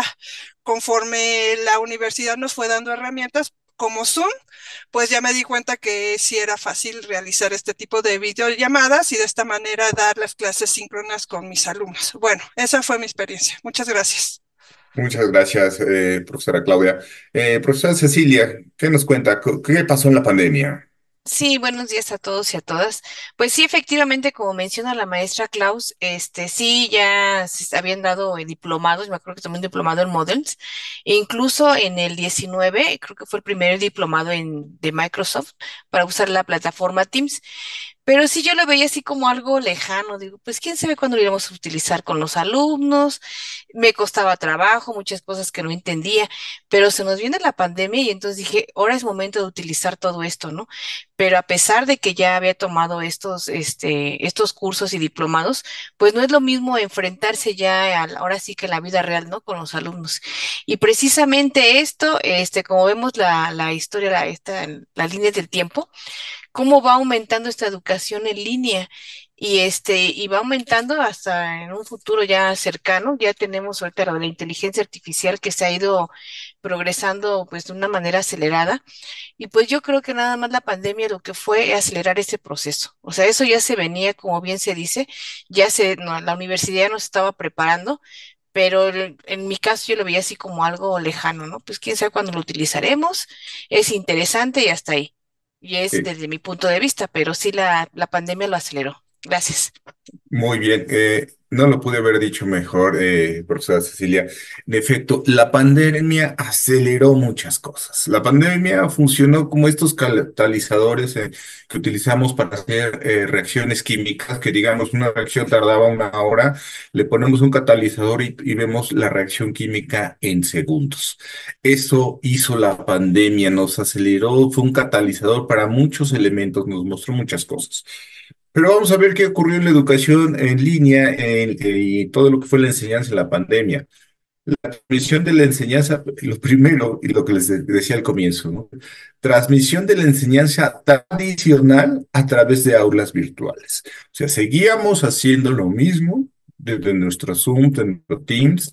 conforme la universidad nos fue dando herramientas como Zoom, pues ya me di cuenta que sí era fácil realizar este tipo de videollamadas y de esta manera dar las clases síncronas con mis alumnos. Bueno, esa fue mi experiencia. Muchas gracias. Muchas gracias, eh, profesora Claudia. Eh, profesora Cecilia, ¿qué nos cuenta? Co- ¿Qué pasó en la pandemia? Sí, buenos días a todos y a todas. Pues sí, efectivamente, como menciona la maestra Klaus, este sí ya se habían dado eh, diplomados, me acuerdo que también un diplomado en Models, e incluso en el diecinueve, creo que fue el primer diplomado en, de Microsoft para usar la plataforma Teams. Pero sí yo lo veía así como algo lejano, digo, pues quién sabe cuándo lo íbamos a utilizar con los alumnos, me costaba trabajo, muchas cosas que no entendía, pero se nos viene la pandemia y entonces dije, ahora es momento de utilizar todo esto, ¿no? Pero a pesar de que ya había tomado estos, este, estos cursos y diplomados, pues no es lo mismo enfrentarse ya al- ahora sí que en la vida real, ¿no? Con los alumnos. Y precisamente esto, este, como vemos la, la historia, la, esta, la línea del tiempo, cómo va aumentando esta educación en línea y este y va aumentando hasta en un futuro ya cercano. Ya tenemos ahorita lo de la inteligencia artificial que se ha ido progresando pues de una manera acelerada y pues yo creo que nada más la pandemia lo que fue acelerar ese proceso. O sea, eso ya se venía, como bien se dice, ya se no, la universidad nos estaba preparando, pero el- en mi caso yo lo veía así como algo lejano, ¿no? Pues quién sabe cuándo lo utilizaremos, es interesante y hasta ahí. Y es Eh, desde mi punto de vista, pero sí la, la pandemia lo aceleró. Gracias. Muy bien, eh, no lo pude haber dicho mejor, eh, profesora Cecilia. En efecto, la pandemia aceleró muchas cosas. La pandemia funcionó como estos catalizadores eh, que utilizamos para hacer eh, reacciones químicas, que digamos una reacción tardaba una hora, le ponemos un catalizador y, y vemos la reacción química en segundos. Eso hizo la pandemia, nos aceleró, fue un catalizador para muchos elementos, nos mostró muchas cosas. Pero vamos a ver qué ocurrió en la educación en línea en- y todo lo que fue la enseñanza en la pandemia. Transmisión de la enseñanza, lo primero, y lo que les de- decía al comienzo, ¿no? Transmisión de la enseñanza tradicional a través de aulas virtuales. O sea, seguíamos haciendo lo mismo desde nuestro Zoom, de nuestro Teams,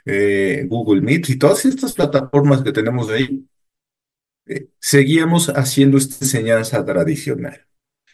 eh, Google Meet y todas estas plataformas que tenemos ahí, eh, seguíamos haciendo esta enseñanza tradicional.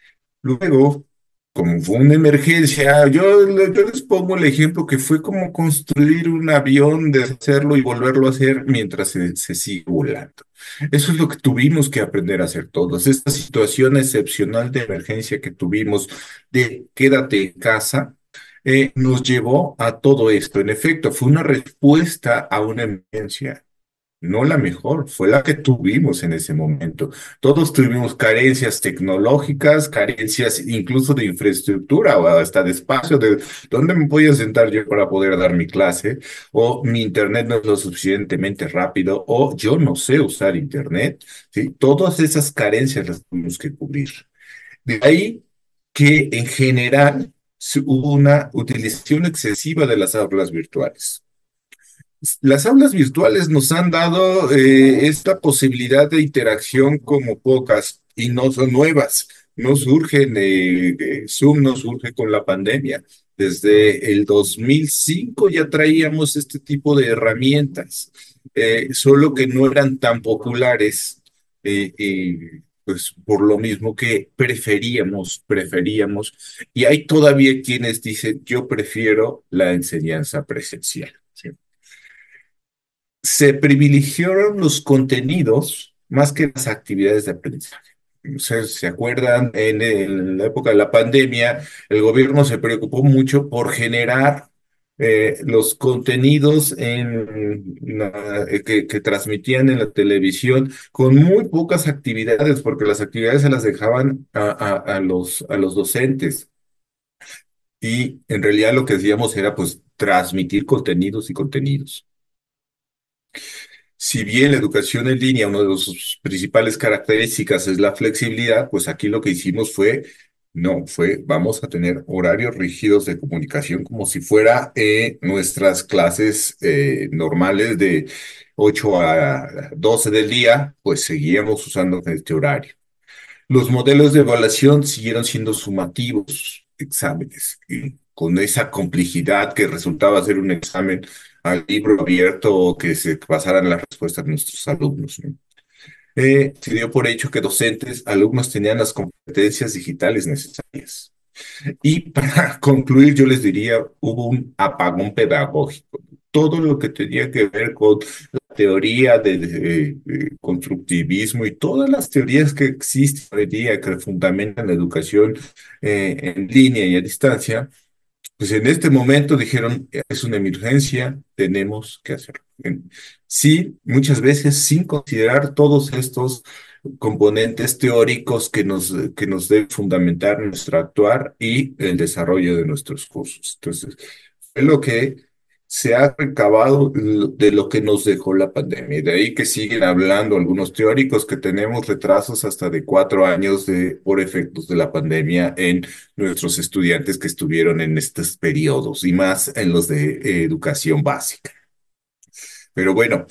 Luego, como fue una emergencia, yo, le- yo les pongo el ejemplo que fue como construir un avión, deshacerlo y volverlo a hacer mientras se, se sigue volando. Eso es lo que tuvimos que aprender a hacer todos. Esta situación excepcional de emergencia que tuvimos de quédate en casa, eh, nos llevó a todo esto. En efecto, fue una respuesta a una emergencia. No la mejor, fue la que tuvimos en ese momento. Todos tuvimos carencias tecnológicas, carencias incluso de infraestructura o hasta de espacio, de dónde me voy a sentar yo para poder dar mi clase, o mi internet no es lo suficientemente rápido, o yo no sé usar internet, ¿sí? Todas esas carencias las tuvimos que cubrir. De ahí que en general se- hubo una utilización excesiva de las aulas virtuales. Las aulas virtuales nos han dado eh, esta posibilidad de interacción como pocas y no son nuevas. No surgen, eh, eh, Zoom no surge con la pandemia. Desde el dos mil cinco ya traíamos este tipo de herramientas, eh, solo que no eran tan populares, eh, y, pues por lo mismo que preferíamos, preferíamos, y hay todavía quienes dicen, yo prefiero la enseñanza presencial. ¿Sí? Se privilegiaron los contenidos más que las actividades de aprendizaje. Ustedes se acuerdan, en, el- la época de la pandemia, el gobierno se preocupó mucho por generar eh, los contenidos en la- eh, que, que transmitían en la televisión con muy pocas actividades, porque las actividades se las dejaban a, a- a los, a los docentes. y en realidad lo que hacíamos era pues transmitir contenidos y contenidos. Si bien la educación en línea, una de sus principales características es la flexibilidad, pues aquí lo que hicimos fue, no, fue, vamos a tener horarios rígidos de comunicación como si fuera eh, nuestras clases eh, normales de ocho a doce del día, pues seguíamos usando este horario. Los modelos de evaluación siguieron siendo sumativos, exámenes, y con esa complejidad que resultaba ser un examen al libro abierto o que se pasaran las respuestas de nuestros alumnos, ¿no? Eh, se dio por hecho que docentes, alumnos tenían las competencias digitales necesarias. Y para concluir, yo les diría, hubo un apagón pedagógico. Todo lo que tenía que ver con la teoría del de, de constructivismo y todas las teorías que existen hoy día que fundamentan la educación eh, en línea y a distancia, pues en este momento dijeron, es una emergencia, tenemos que hacerlo. En- Sí, muchas veces sin considerar todos estos componentes teóricos que nos, que nos deben fundamentar nuestro actuar y el desarrollo de nuestros cursos. Entonces, es lo que se ha recabado de lo que nos dejó la pandemia. Y de ahí que siguen hablando algunos teóricos que tenemos retrasos hasta de cuatro años de, por efectos de la pandemia en nuestros estudiantes que estuvieron en estos periodos y más en los de eh, educación básica. Pero bueno,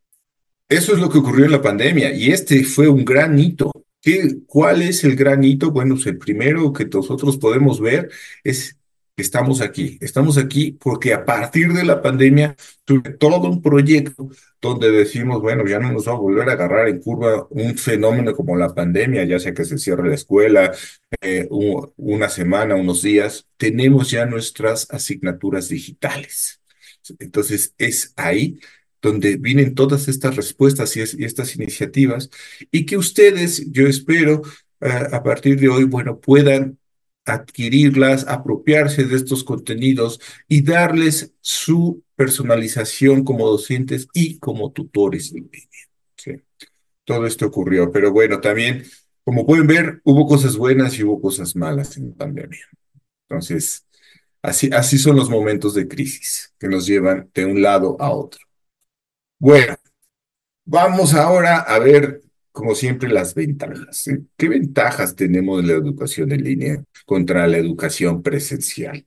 eso es lo que ocurrió en la pandemia y este fue un gran hito. ¿Qué, cuál es el gran hito? Bueno, pues el primero que nosotros podemos ver es que estamos aquí. Estamos aquí porque a partir de la pandemia tuve todo un proyecto donde decimos, bueno, ya no nos va a volver a agarrar en curva un fenómeno como la pandemia, ya sea que se cierre la escuela, eh, u- una semana, unos días. Tenemos ya nuestras asignaturas digitales. Entonces, es ahí donde vienen todas estas respuestas y, es- y estas iniciativas, y que ustedes, yo espero, eh, a partir de hoy, bueno, puedan adquirirlas, apropiarse de estos contenidos y darles su personalización como docentes y como tutores en línea. Sí, todo esto ocurrió, pero bueno, también, como pueden ver, hubo cosas buenas y hubo cosas malas en la pandemia. Entonces, así, así son los momentos de crisis que nos llevan de un lado a otro. Bueno, vamos ahora a ver, como siempre, las ventajas. ¿Sí? ¿Qué ventajas tenemos de la educación en línea contra la educación presencial?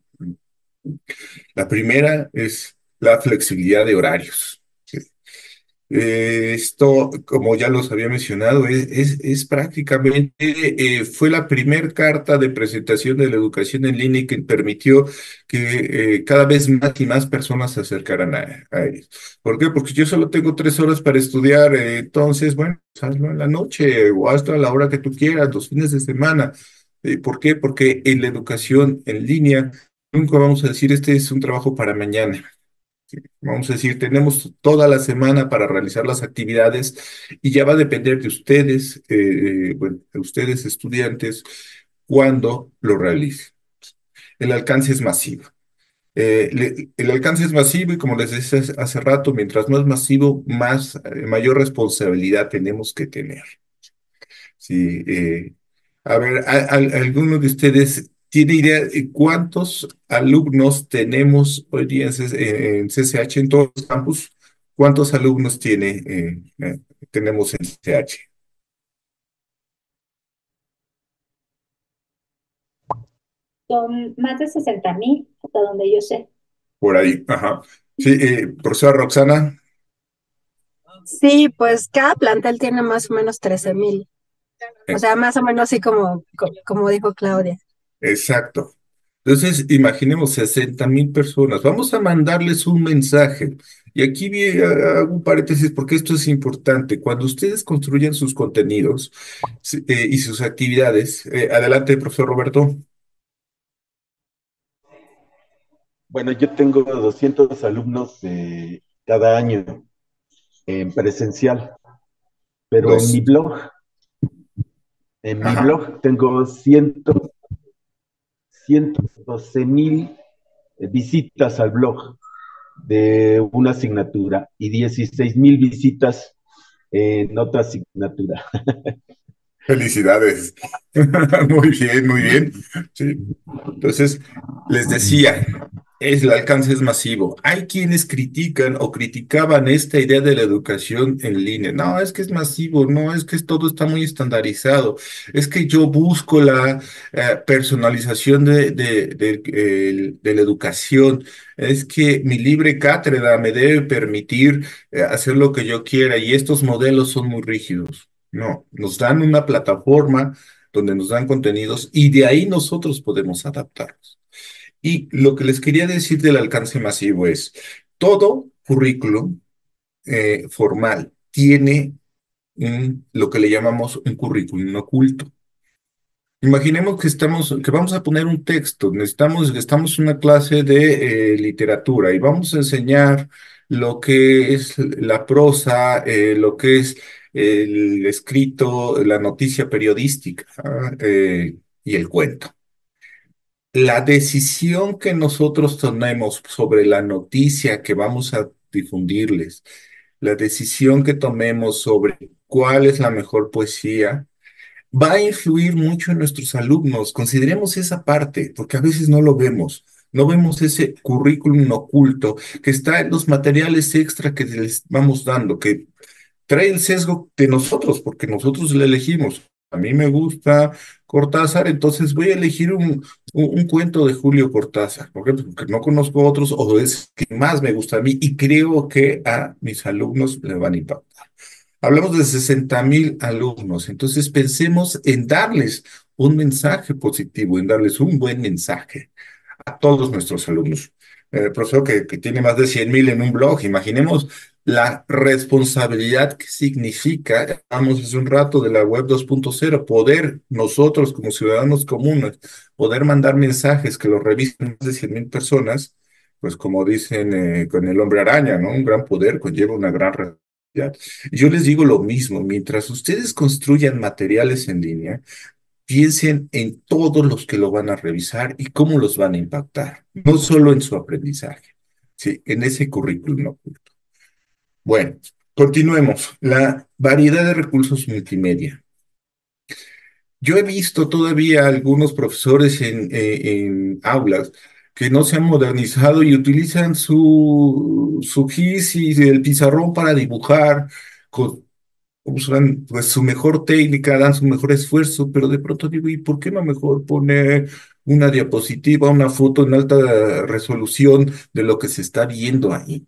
La primera es la flexibilidad de horarios. ¿Sí? Eh, esto, como ya los había mencionado, es, es, es prácticamente, eh, fue la primer carta de presentación de la educación en línea que permitió que eh, cada vez más y más personas se acercaran a, a ellos. ¿Por qué? Porque yo solo tengo tres horas para estudiar, eh, entonces, bueno, pues hazlo en la noche o hazlo a la hora que tú quieras, los fines de semana. Eh, ¿por qué? Porque en la educación en línea nunca vamos a decir, este es un trabajo para mañana. Vamos a decir, tenemos toda la semana para realizar las actividades y ya va a depender de ustedes, eh, bueno, de ustedes estudiantes, cuándo lo realicen. El alcance es masivo. Eh, le- el alcance es masivo y como les decía hace hace rato, mientras más masivo, más, eh, mayor responsabilidad tenemos que tener. Sí, eh, a ver, ¿a- a- ¿alguno de ustedes tiene idea de cuántos alumnos tenemos hoy día en, C- eh, en C C H en todos los campus? ¿Cuántos alumnos tiene, eh, eh, tenemos en C C H? Son más de sesenta mil, hasta donde yo sé. Por ahí, ajá. Sí, eh, profesora Roxana, Sí, pues cada plantel tiene más o menos trece mil. O eh, sea, más o menos así como, co- como dijo Claudia. exacto. Entonces, imaginemos sesenta mil personas. Vamos a mandarles un mensaje. Y aquí vi- hago un paréntesis porque esto es importante. Cuando ustedes construyan sus contenidos sí, eh, y sus actividades, eh, adelante, profesor Roberto. Bueno, yo tengo doscientos alumnos eh, cada año en presencial, pero en mi Dos. blog, en mi Ajá. blog tengo cien, ciento doce mil visitas al blog de una asignatura y dieciséis mil visitas en otra asignatura. Felicidades. Muy bien, muy bien. Sí. Entonces, Les decía, el alcance es masivo. Hay quienes critican o criticaban esta idea de la educación en línea. No, es que es masivo, no, es que todo está muy estandarizado. Es que yo busco la eh, personalización de, de, de, el- de la educación. Es que mi libre cátedra me debe permitir eh, hacer lo que yo quiera y estos modelos son muy rígidos. No, nos dan una plataforma donde nos dan contenidos y de ahí nosotros podemos adaptarnos. Y lo que les quería decir del alcance masivo es, todo currículum eh, formal tiene un- lo que le llamamos un currículum oculto. Imaginemos que estamos, que vamos a poner un texto, necesitamos, estamos en una clase de eh, literatura y vamos a enseñar lo que es la prosa, eh, lo que es el escrito, la noticia periodística, ah, eh, y el cuento. La decisión que nosotros tomemos sobre la noticia que vamos a difundirles, la decisión que tomemos sobre cuál es la mejor poesía, va a influir mucho en nuestros alumnos. Consideremos esa parte, porque a veces no lo vemos. No vemos ese currículum oculto que está en los materiales extra que les vamos dando, que trae el sesgo de nosotros, porque nosotros le elegimos. A mí me gusta Cortázar, entonces voy a elegir un, un, un cuento de Julio Cortázar, ¿por qué? Porque no conozco otros o es que más me gusta a mí y creo que a mis alumnos le van a impactar. Hablamos de sesenta mil alumnos, entonces pensemos en darles un mensaje positivo, en darles un buen mensaje a todos nuestros alumnos. El profesor que, que tiene más de cien mil en un blog, imaginemos la responsabilidad que significa, hablamos hace un rato de la web dos punto cero, poder nosotros como ciudadanos comunes, poder mandar mensajes que los revisen más de cien mil personas, pues como dicen eh, con el hombre araña, ¿no? Un gran poder conlleva una gran responsabilidad. Y yo les digo lo mismo, mientras ustedes construyan materiales en línea, piensen en todos los que lo van a revisar y cómo los van a impactar, no solo en su aprendizaje, sí, en ese currículum oculto. Bueno, continuemos. La variedad de recursos multimedia. Yo he visto todavía algunos profesores en, eh, en aulas que no se han modernizado y utilizan su, su gis y el pizarrón para dibujar, con, usan pues su mejor técnica, dan su mejor esfuerzo, pero de pronto digo, ¿y por qué no mejor poner una diapositiva, una foto en alta resolución de lo que se está viendo ahí?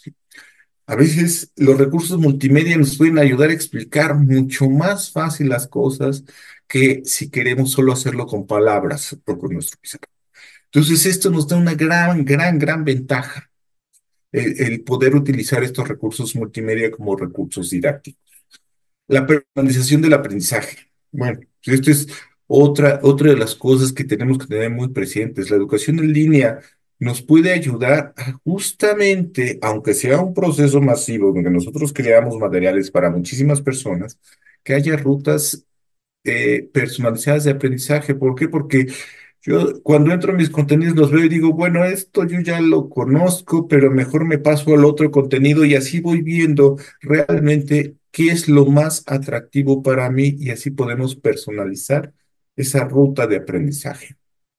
A veces los recursos multimedia nos pueden ayudar a explicar mucho más fácil las cosas que si queremos solo hacerlo con palabras o con nuestro pizarrón. Entonces esto nos da una gran, gran, gran ventaja, el, el poder utilizar estos recursos multimedia como recursos didácticos. La personalización del aprendizaje. Bueno, pues esto es otra, otra de las cosas que tenemos que tener muy presentes. La educación en línea nos puede ayudar a justamente, aunque sea un proceso masivo, donde nosotros creamos materiales para muchísimas personas, que haya rutas eh, personalizadas de aprendizaje. ¿Por qué? Porque yo cuando entro a mis contenidos los veo y digo, bueno, esto yo ya lo conozco, pero mejor me paso al otro contenido y así voy viendo realmente qué es lo más atractivo para mí y así podemos personalizar esa ruta de aprendizaje.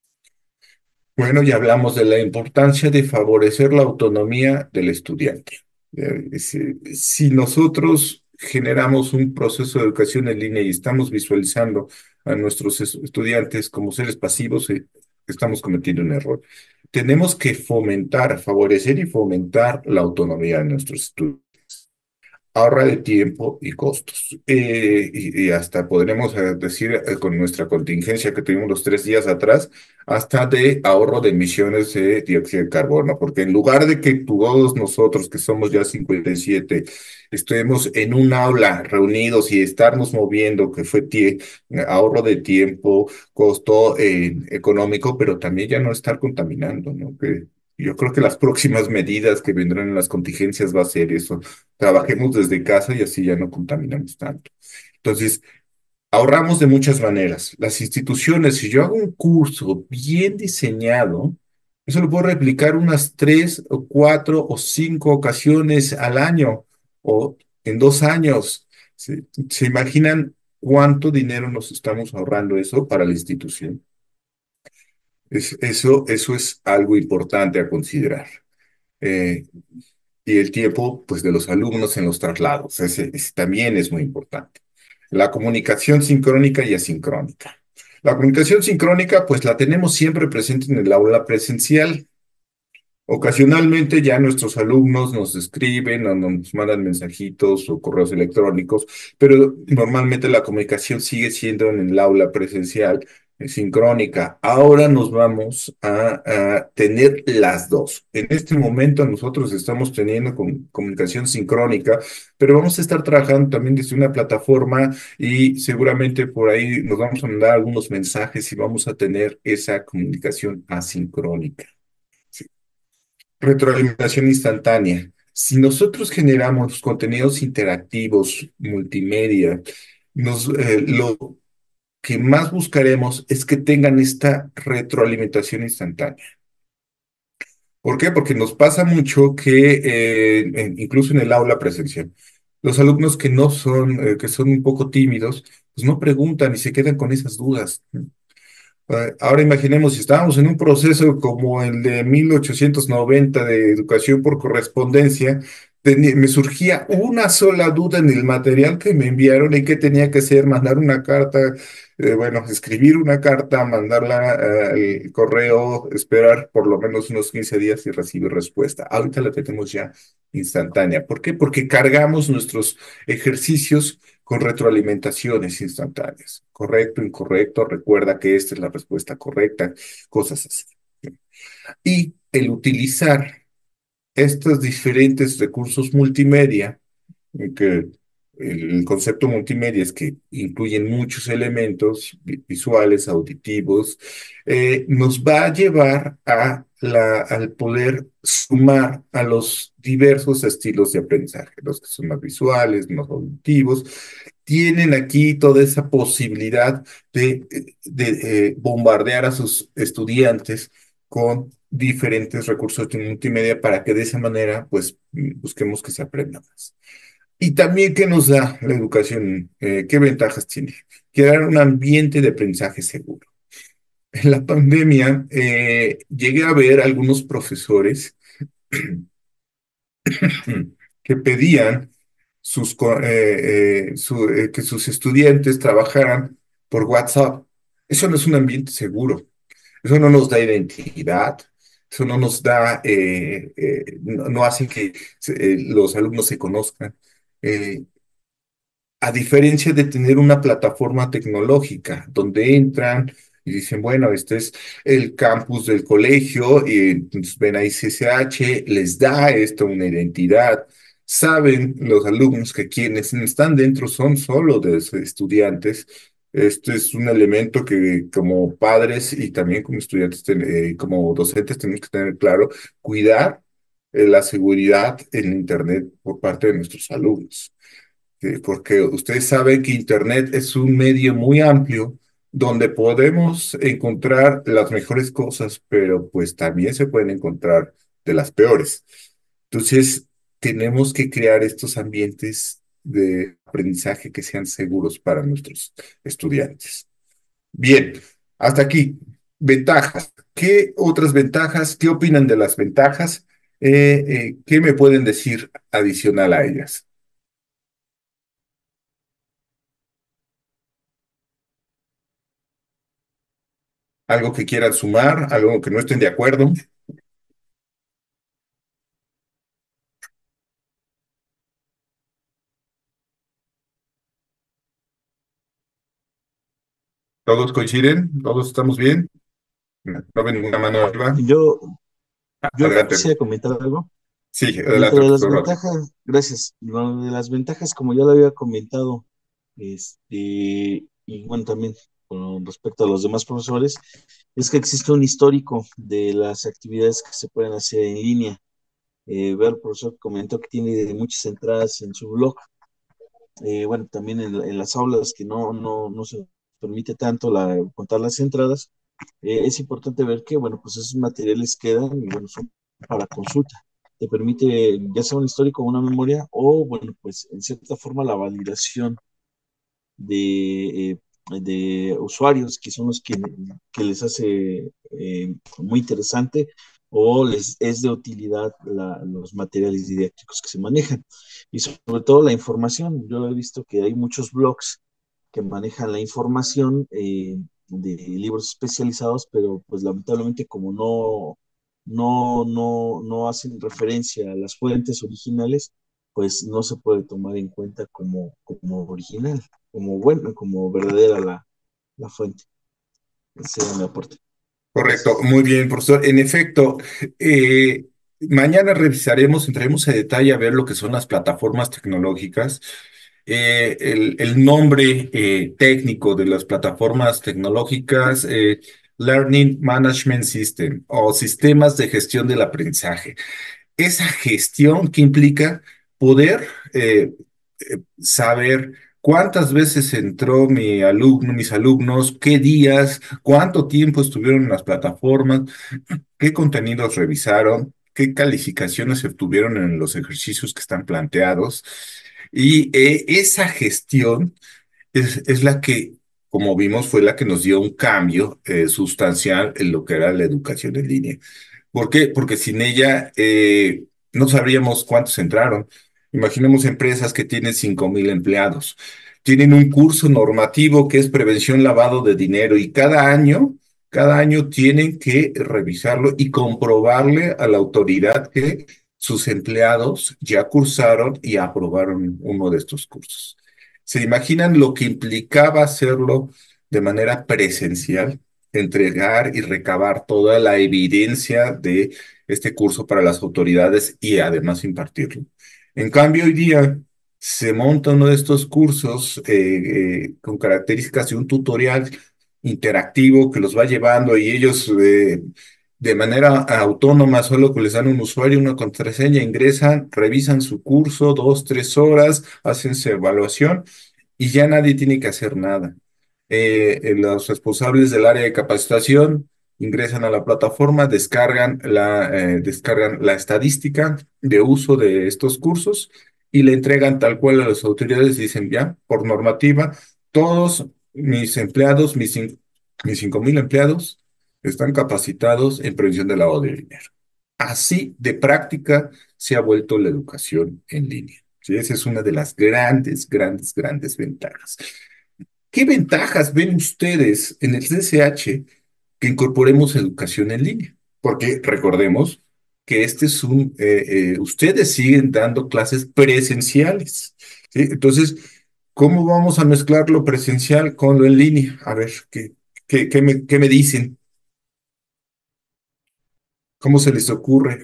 Bueno, ya hablamos de la importancia de favorecer la autonomía del estudiante. Eh, Si, si nosotros generamos un proceso de educación en línea y estamos visualizando a nuestros es- estudiantes como seres pasivos, eh, estamos cometiendo un error. Tenemos que fomentar, favorecer y fomentar la autonomía de nuestros estudiantes. Ahorra de tiempo y costos. Eh, y, y hasta podremos eh, decir eh, con nuestra contingencia que tuvimos los tres días atrás, hasta de ahorro de emisiones de dióxido de carbono, porque en lugar de que todos nosotros, que somos ya cincuenta y siete, estemos en un aula reunidos y estarnos moviendo, que fue tie- ahorro de tiempo, costo eh, económico, pero también ya no estar contaminando, ¿no? Que yo creo que las próximas medidas que vendrán en las contingencias va a ser eso, trabajemos desde casa y así ya no contaminamos tanto. Entonces, ahorramos de muchas maneras. Las instituciones, si yo hago un curso bien diseñado, eso lo puedo replicar unas tres o cuatro o cinco ocasiones al año o en dos años. ¿Se, se imaginan cuánto dinero nos estamos ahorrando eso para la institución? Es, eso, eso es algo importante a considerar. Eh, y el tiempo, pues, de los alumnos en los traslados, ese, ese también es muy importante. La comunicación sincrónica y asincrónica. La comunicación sincrónica, pues, la tenemos siempre presente en el aula presencial. Ocasionalmente ya nuestros alumnos nos escriben o nos mandan mensajitos o correos electrónicos, pero normalmente la comunicación sigue siendo en el aula presencial, eh, sincrónica. Ahora nos vamos a, a tener las dos. En este momento nosotros estamos teniendo com- comunicación sincrónica, pero vamos a estar trabajando también desde una plataforma y seguramente por ahí nos vamos a mandar algunos mensajes y vamos a tener esa comunicación asincrónica. Retroalimentación instantánea. Si nosotros generamos contenidos interactivos, multimedia, nos, eh, lo que más buscaremos es que tengan esta retroalimentación instantánea. ¿Por qué? Porque nos pasa mucho que, eh, en- incluso en el aula presencial, los alumnos que no son, eh, que son un poco tímidos, pues no preguntan y se quedan con esas dudas. Eh, Ahora imaginemos si estábamos en un proceso como el de mil ochocientos noventa de educación por correspondencia, teni- me surgía una sola duda en el material que me enviaron y qué tenía que hacer, mandar una carta, eh, bueno, escribir una carta, mandarla eh, al correo, esperar por lo menos unos quince días y recibir respuesta. Ahorita la tenemos ya instantánea. ¿Por qué? Porque cargamos nuestros ejercicios con retroalimentaciones instantáneas. Correcto, incorrecto, recuerda que esta es la respuesta correcta, cosas así. Y el utilizar estos diferentes recursos multimedia, eh, que el concepto multimedia es que incluyen muchos elementos vi- visuales, auditivos, eh, nos va a llevar a la, al poder sumar a los diversos estilos de aprendizaje, los que son más visuales, más auditivos, tienen aquí toda esa posibilidad de, de, eh, bombardear a sus estudiantes con diferentes recursos de multimedia para que de esa manera, pues, busquemos que se aprenda más. Y también, ¿qué nos da la educación? Eh, ¿qué ventajas tiene? Crear un ambiente de aprendizaje seguro. En la pandemia, eh, llegué a ver algunos profesores que pedían sus, co- eh, eh, su- eh, que sus estudiantes trabajaran por WhatsApp. Eso no es un ambiente seguro. Eso no nos da identidad. Eso no nos da, eh, eh, no, no hace que se- eh, los alumnos se conozcan. Eh, A diferencia de tener una plataforma tecnológica donde entran y dicen, bueno, este es el campus del colegio y entonces ven ahí C C H, les da esto una identidad. Saben los alumnos que quienes están dentro son solo de los estudiantes. Este es un elemento que como padres y también como estudiantes, ten- eh, como docentes tenemos que tener claro, cuidar eh, la seguridad en Internet por parte de nuestros alumnos. Sí, porque ustedes saben que Internet es un medio muy amplio donde podemos encontrar las mejores cosas, pero pues también se pueden encontrar de las peores. Entonces, tenemos que crear estos ambientes de aprendizaje que sean seguros para nuestros estudiantes. Bien, hasta aquí. Ventajas. ¿Qué otras ventajas? ¿Qué opinan de las ventajas? Eh, eh, ¿qué me pueden decir adicional a ellas? Algo que quieran sumar, algo que no estén de acuerdo. ¿Todos coinciden? ¿Todos estamos bien? ¿No ven ninguna mano arriba? Yo, yo Adelante. quisiera comentar algo. Sí, adelante, Dentro de las profesor Rodri. ventajas, gracias. Lo de las ventajas, como ya lo había comentado, este, y bueno, también con respecto a los demás profesores, es que existe un histórico de las actividades que se pueden hacer en línea. Eh, veo al profesor que comentó que tiene muchas entradas en su blog. Eh, bueno, también en, en las aulas que no, no, no se permite tanto la, contar las entradas, eh, es importante ver que, bueno, pues esos materiales quedan y, bueno, son para consulta. Te permite ya sea un histórico o una memoria o, bueno, pues en cierta forma la validación de, eh, de usuarios que son los que, que les hace eh, muy interesante o les es de utilidad la- los materiales didácticos que se manejan. Y sobre todo la información. Yo he visto que hay muchos blogs que manejan la información eh, de libros especializados, pero pues lamentablemente como no, no, no, no hacen referencia a las fuentes originales, pues no se puede tomar en cuenta como, como original, como bueno, como verdadera la, la fuente. Ese es mi aporte. Correcto, Gracias. muy bien, profesor. En efecto, eh, mañana revisaremos, entraremos a detalle a ver lo que son las plataformas tecnológicas. Eh, el, el nombre eh, técnico de las plataformas tecnológicas, eh, Learning Management System o sistemas de gestión del aprendizaje. Esa gestión que implica poder eh, eh, saber cuántas veces entró mi alumno, mis alumnos, qué días, cuánto tiempo estuvieron en las plataformas, qué contenidos revisaron, qué calificaciones obtuvieron en los ejercicios que están planteados. Y eh, esa gestión es, es la que, como vimos, fue la que nos dio un cambio eh, sustancial en lo que era la educación en línea. ¿Por qué? Porque sin ella eh, no sabríamos cuántos entraron. Imaginemos empresas que tienen cinco mil empleados. Tienen un curso normativo que es prevención lavado de dinero y cada año, cada año tienen que revisarlo y comprobarle a la autoridad que sus empleados ya cursaron y aprobaron uno de estos cursos. ¿Se imaginan lo que implicaba hacerlo de manera presencial? Entregar y recabar toda la evidencia de este curso para las autoridades y además impartirlo. En cambio, hoy día se monta uno de estos cursos eh, eh, con características de un tutorial interactivo que los va llevando y ellos eh, de manera autónoma, solo que les dan un usuario, una contraseña, ingresan, revisan su curso, dos, tres horas, hacen su evaluación y ya nadie tiene que hacer nada. Eh, eh, los responsables del área de capacitación ingresan a la plataforma, descargan la, eh, descargan la estadística de uso de estos cursos y le entregan tal cual a las autoridades. Dicen, ya, por normativa, todos mis empleados, mis, cin- mis cinco mil empleados, están capacitados en prevención del lavado de dinero. Así de práctica se ha vuelto la educación en línea. Sí, esa es una de las grandes, grandes, grandes ventajas. ¿Qué ventajas ven ustedes en el C C H que incorporemos educación en línea? Porque recordemos que este es un, eh, eh, ustedes siguen dando clases presenciales, ¿sí? Entonces, ¿cómo vamos a mezclar lo presencial con lo en línea? A ver, ¿qué, qué, qué me, qué me dicen? ¿Cómo se les ocurre?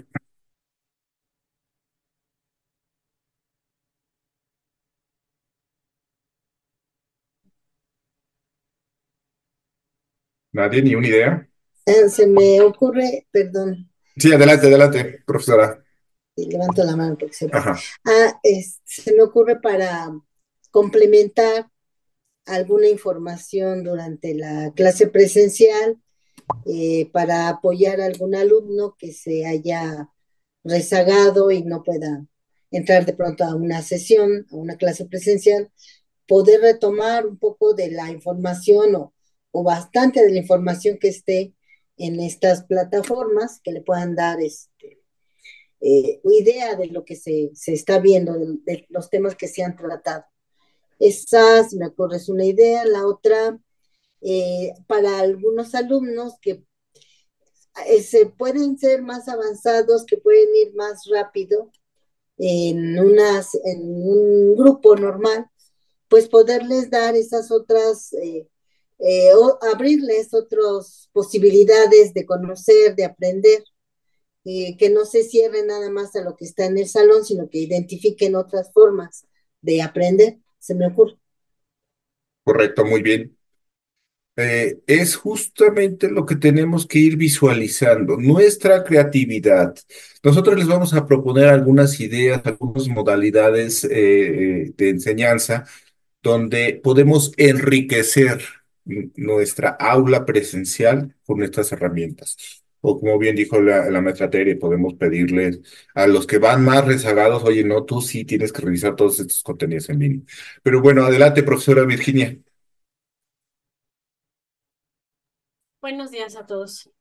¿Nadie? ¿Ni una idea? Eh, se me ocurre, perdón, Sí, adelante, adelante, profesora. y levanto la mano porque sepa. Ajá. Ah, es- se me ocurre para complementar alguna información durante la clase presencial, eh, para apoyar a algún alumno que se haya rezagado y no pueda entrar de pronto a una sesión, a una clase presencial, poder retomar un poco de la información o, o bastante de la información que esté en estas plataformas, que le puedan dar este, eh, idea de lo que se, se está viendo, de, de, los temas que se han tratado. Esa, si me ocurre, es una idea. La otra, eh, para algunos alumnos que eh, se pueden ser más avanzados, que pueden ir más rápido en, unas, en un grupo normal, pues poderles dar esas otras, eh, eh, o abrirles otras posibilidades de conocer, de aprender, eh, que no se cierren nada más a lo que está en el salón, sino que identifiquen otras formas de aprender, se me ocurre. Correcto, muy bien. Eh, es justamente lo que tenemos que ir visualizando, nuestra creatividad. Nosotros les vamos a proponer algunas ideas, algunas modalidades eh, eh, de enseñanza donde podemos enriquecer n- nuestra aula presencial con estas herramientas. O como bien dijo la, la maestra Tere, podemos pedirles a los que van más rezagados, oye, no, tú sí tienes que revisar todos estos contenidos en línea. Pero bueno, adelante, profesora Virginia. Buenos días a todos.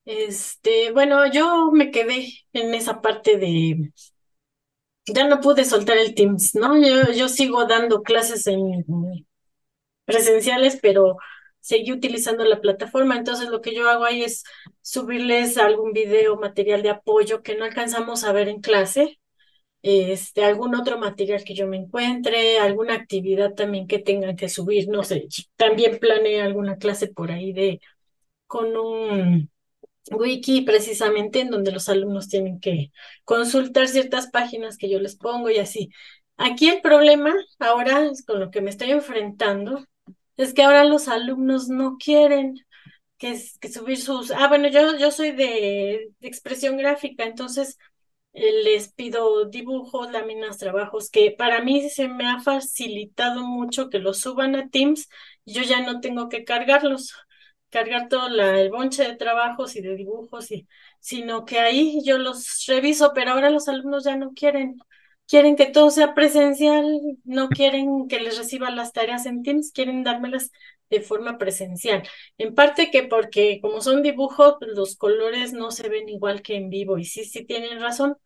Este, bueno, yo me quedé en esa parte de, ya no pude soltar el Teams, ¿no? Yo, yo sigo dando clases en presenciales, pero seguí utilizando la plataforma. Entonces lo que yo hago ahí es subirles algún video, material de apoyo que no alcanzamos a ver en clase, este, algún otro material que yo me encuentre, alguna actividad también que tengan que subir, no sé, también planeé alguna clase por ahí de con un wiki precisamente en donde los alumnos tienen que consultar ciertas páginas que yo les pongo y así. Aquí el problema ahora es con lo que me estoy enfrentando es que ahora los alumnos no quieren que, es- que subir sus... Ah, bueno, yo, yo soy de, de expresión gráfica, entonces eh, les pido dibujos, láminas, trabajos, que para mí se me ha facilitado mucho que los suban a Teams y yo ya no tengo que cargarlos, cargar todo la- el bonche de trabajos y de dibujos, y, sino que ahí yo los reviso, pero ahora los alumnos ya no quieren. Quieren que todo sea presencial, no quieren que les reciba las tareas en Teams, quieren dármelas de forma presencial. En parte que porque como son dibujos, pues, los colores no se ven igual que en vivo y sí, sí tienen razón,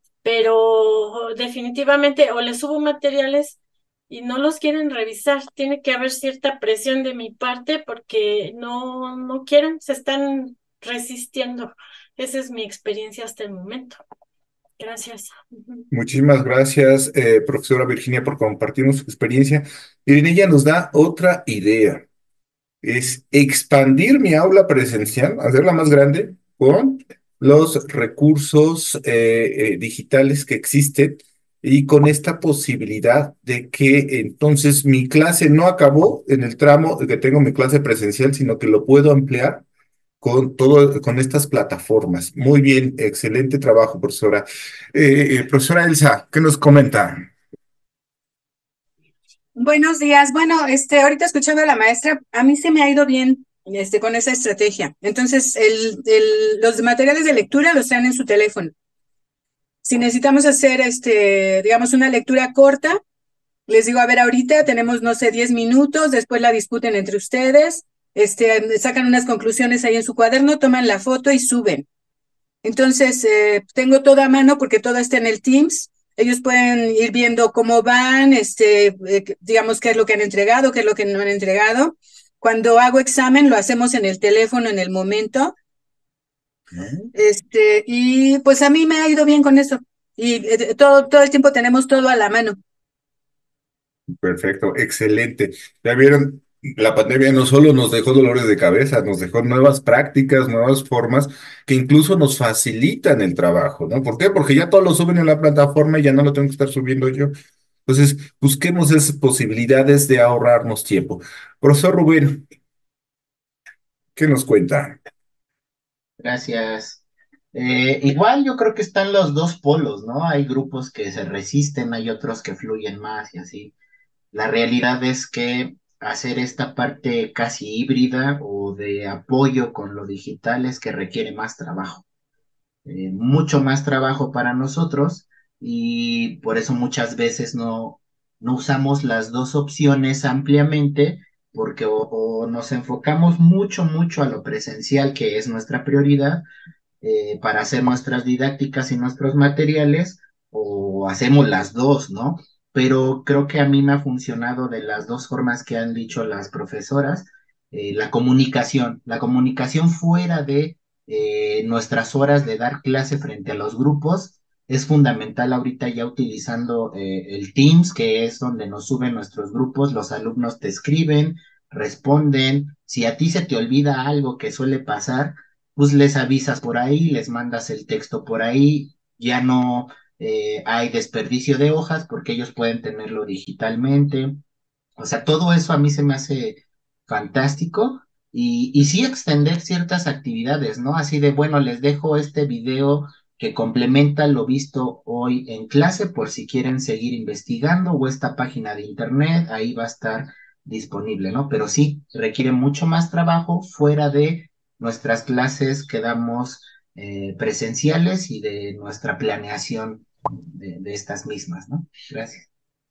pero definitivamente o les subo materiales y no los quieren revisar. Tiene que haber cierta presión de mi parte porque no, no quieren, se están resistiendo. Esa es mi experiencia hasta el momento. Gracias. Ujú. Muchísimas gracias, eh, profesora Virginia, por compartirnos su experiencia. Miren, ella nos da otra idea. Es expandir mi aula presencial, hacerla más grande con los recursos eh, eh, digitales que existen y con esta posibilidad de que entonces mi clase no acabó en el tramo que tengo mi clase presencial, sino que lo puedo ampliar con todo, con estas plataformas. Muy bien, excelente trabajo, profesora. Eh, eh, profesora Elsa, ¿qué nos comenta? Buenos días. Bueno, este, ahorita escuchando a la maestra, a mí se me ha ido bien, este, con esa estrategia. Entonces, el, el- los materiales de lectura los traen en su teléfono. Si necesitamos hacer, este, digamos, una lectura corta, les digo, a ver, ahorita tenemos, no sé, diez minutos, después la discuten entre ustedes, este, sacan unas conclusiones ahí en su cuaderno, toman la foto y suben. Entonces, eh, tengo todo a mano porque todo está en el Teams. Ellos pueden ir viendo cómo van, este, eh, digamos, qué es lo que han entregado, qué es lo que no han entregado. Cuando hago examen, lo hacemos en el teléfono en el momento. Este, y pues a mí me ha ido bien con eso. Y eh, todo, todo el tiempo tenemos todo a la mano. Perfecto, excelente. Ya vieron, la pandemia no solo nos dejó dolores de cabeza, nos dejó nuevas prácticas, nuevas formas que incluso nos facilitan el trabajo, ¿no? ¿Por qué? Porque ya todo lo suben en la plataforma y ya no lo tengo que estar subiendo yo. Entonces, busquemos esas posibilidades de ahorrarnos tiempo. Profesor Rubén, ¿qué nos cuenta? Gracias. Eh, igual yo creo que están los dos polos, ¿no? Hay grupos que se resisten, hay otros que fluyen más y así. La realidad es que hacer esta parte casi híbrida o de apoyo con lo digital es que requiere más trabajo, eh, mucho más trabajo para nosotros y por eso muchas veces no, no usamos las dos opciones ampliamente porque o, o nos enfocamos mucho, mucho a lo presencial, que es nuestra prioridad, eh, para hacer nuestras didácticas y nuestros materiales, o hacemos las dos, ¿no? Pero creo que a mí me ha funcionado de las dos formas que han dicho las profesoras, eh, la comunicación, la comunicación fuera de eh, nuestras horas de dar clase frente a los grupos. Es fundamental ahorita ya utilizando eh, el Teams, que es donde nos suben nuestros grupos, los alumnos te escriben, responden, si a ti se te olvida algo que suele pasar, pues les avisas por ahí, les mandas el texto por ahí, ya no eh, hay desperdicio de hojas porque ellos pueden tenerlo digitalmente. O sea, todo eso a mí se me hace fantástico y, y sí extender ciertas actividades, ¿no? Así de, bueno, les dejo este video que complementa lo visto hoy en clase por si quieren seguir investigando o esta página de internet, ahí va a estar disponible, ¿no? Pero sí, requiere mucho más trabajo fuera de nuestras clases que damos eh, presenciales y de nuestra planeación de, de estas mismas, ¿no? Gracias.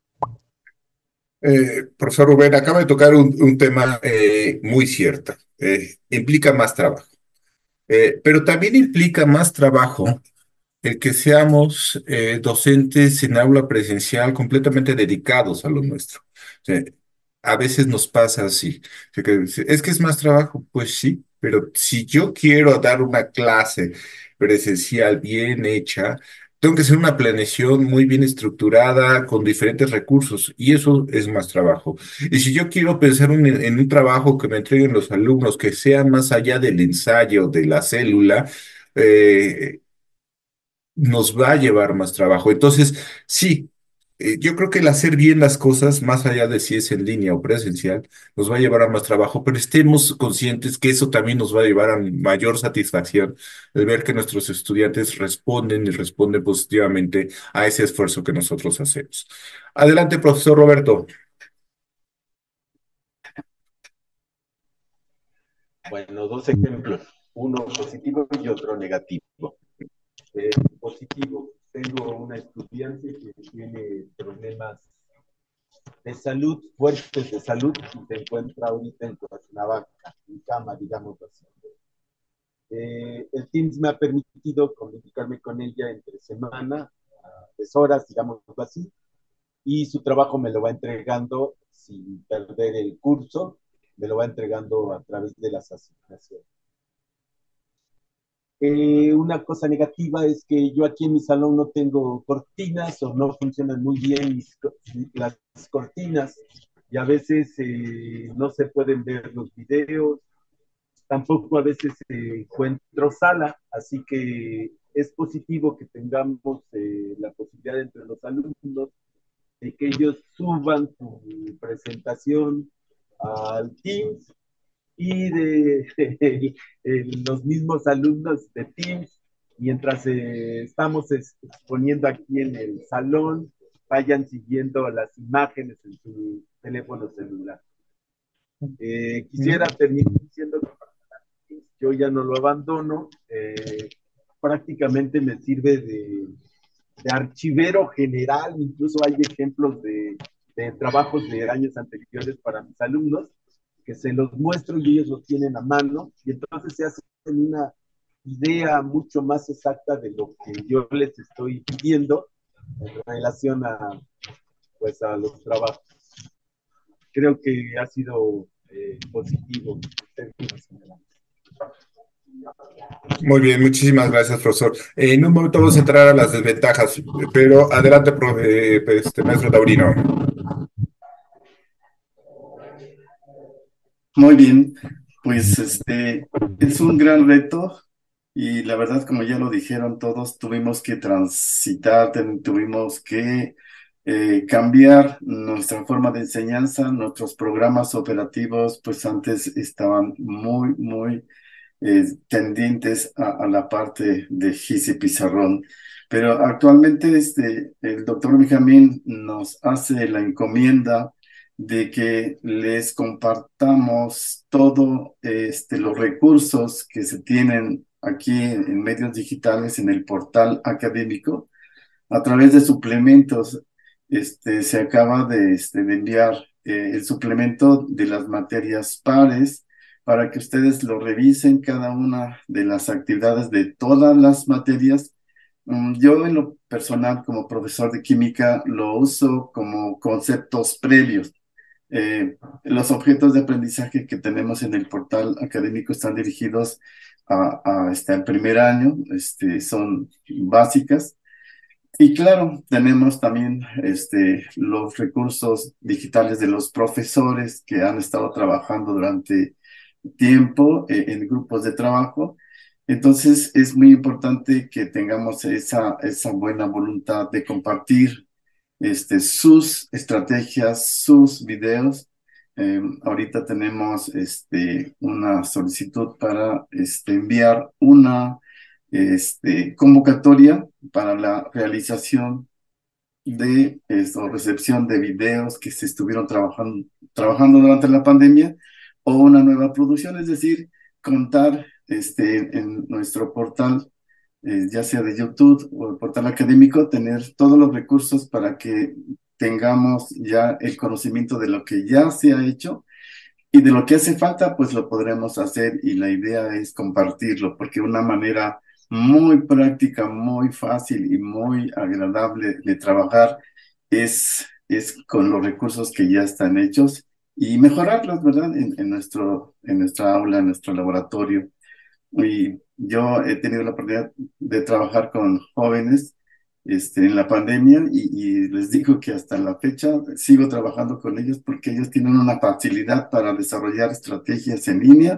Eh, profesor Rubén, acaba de tocar un, un tema eh, muy cierto. Eh, implica más trabajo. Eh, pero también implica más trabajo el que seamos eh, docentes en aula presencial completamente dedicados a lo nuestro. O sea, a veces nos pasa así. O sea, que dice, es que es más trabajo, pues sí, pero si yo quiero dar una clase presencial bien hecha, tengo que hacer una planeación muy bien estructurada con diferentes recursos y eso es más trabajo. Y si yo quiero pensar un- en un trabajo que me entreguen los alumnos que sea más allá del ensayo de la célula, eh, nos va a llevar más trabajo. Entonces, sí, eh, yo creo que el hacer bien las cosas, más allá de si es en línea o presencial, nos va a llevar a más trabajo, pero estemos conscientes que eso también nos va a llevar a mayor satisfacción, el ver que nuestros estudiantes responden y responden positivamente a ese esfuerzo que nosotros hacemos. Adelante, profesor Roberto. Bueno, dos ejemplos, uno positivo y otro negativo. Eh, positivo, tengo una estudiante que tiene problemas de salud, fuertes de salud, y se encuentra ahorita en Cuernavaca, en cama, digamos así. Eh, el Teams me ha permitido comunicarme con ella entre semana, a tres horas, digamos así, y su trabajo me lo va entregando sin perder el curso, me lo va entregando a través de las asignaciones. Eh, una cosa negativa es que yo aquí en mi salón no tengo cortinas o no funcionan muy bien mis, las cortinas y a veces eh, no se pueden ver los videos, tampoco a veces eh, encuentro sala, así que es positivo que tengamos eh, la posibilidad entre los alumnos de que ellos suban su presentación al Teams y de, de, de los mismos alumnos de Teams, mientras eh, estamos exponiendo aquí en el salón, vayan siguiendo las imágenes en su teléfono celular. Eh, quisiera terminar diciendo que yo ya no lo abandono, eh, prácticamente me sirve de, de archivero general, incluso hay ejemplos de, de trabajos de años anteriores para mis alumnos, que se los muestro y ellos los tienen a mano, y entonces se hacen una idea mucho más exacta de lo que yo les estoy pidiendo en relación a, pues, a los trabajos. Creo que ha sido eh, positivo. Muy bien, muchísimas gracias, profesor. Eh, en un momento vamos a entrar a las desventajas, pero adelante, profe, este, maestro Taurino. Muy bien, pues este es un gran reto y la verdad, como ya lo dijeron todos, tuvimos que transitar, ten- tuvimos que eh, cambiar nuestra forma de enseñanza, nuestros programas operativos, pues antes estaban muy, muy eh, tendientes a, a la parte de G I S y Pizarrón. Pero actualmente este, el doctor Benjamín nos hace la encomienda de que les compartamos todo este, los recursos que se tienen aquí en, en medios digitales, en el portal académico, a través de suplementos. Este, se acaba de, este, de enviar eh, el suplemento de las materias pares para que ustedes lo revisen cada una de las actividades de todas las materias. Mm, Yo en lo personal como profesor de química lo uso como conceptos previos. Eh, los objetos de aprendizaje que tenemos en el portal académico están dirigidos a, a, este, al primer año, este, son básicas. Y claro, tenemos también este, los recursos digitales de los profesores que han estado trabajando durante tiempo eh, en grupos de trabajo. Entonces, es muy importante que tengamos esa, esa buena voluntad de compartir este, sus estrategias, sus videos. Eh, ahorita tenemos este, una solicitud para este, enviar una este, convocatoria para la realización de esto, recepción de videos que se estuvieron trabajando, trabajando durante la pandemia o una nueva producción, es decir, contar este, en nuestro portal, eh, ya sea de YouTube o el portal académico, tener todos los recursos para que tengamos ya el conocimiento de lo que ya se ha hecho y de lo que hace falta, pues lo podremos hacer y la idea es compartirlo, porque una manera muy práctica, muy fácil y muy agradable de trabajar es, es con los recursos que ya están hechos y mejorarlos, ¿verdad? En, en nuestro, en nuestra aula, en nuestro laboratorio. Y yo he tenido la oportunidad de trabajar con jóvenes este, en la pandemia y, y les digo que hasta la fecha sigo trabajando con ellos porque ellos tienen una facilidad para desarrollar estrategias en línea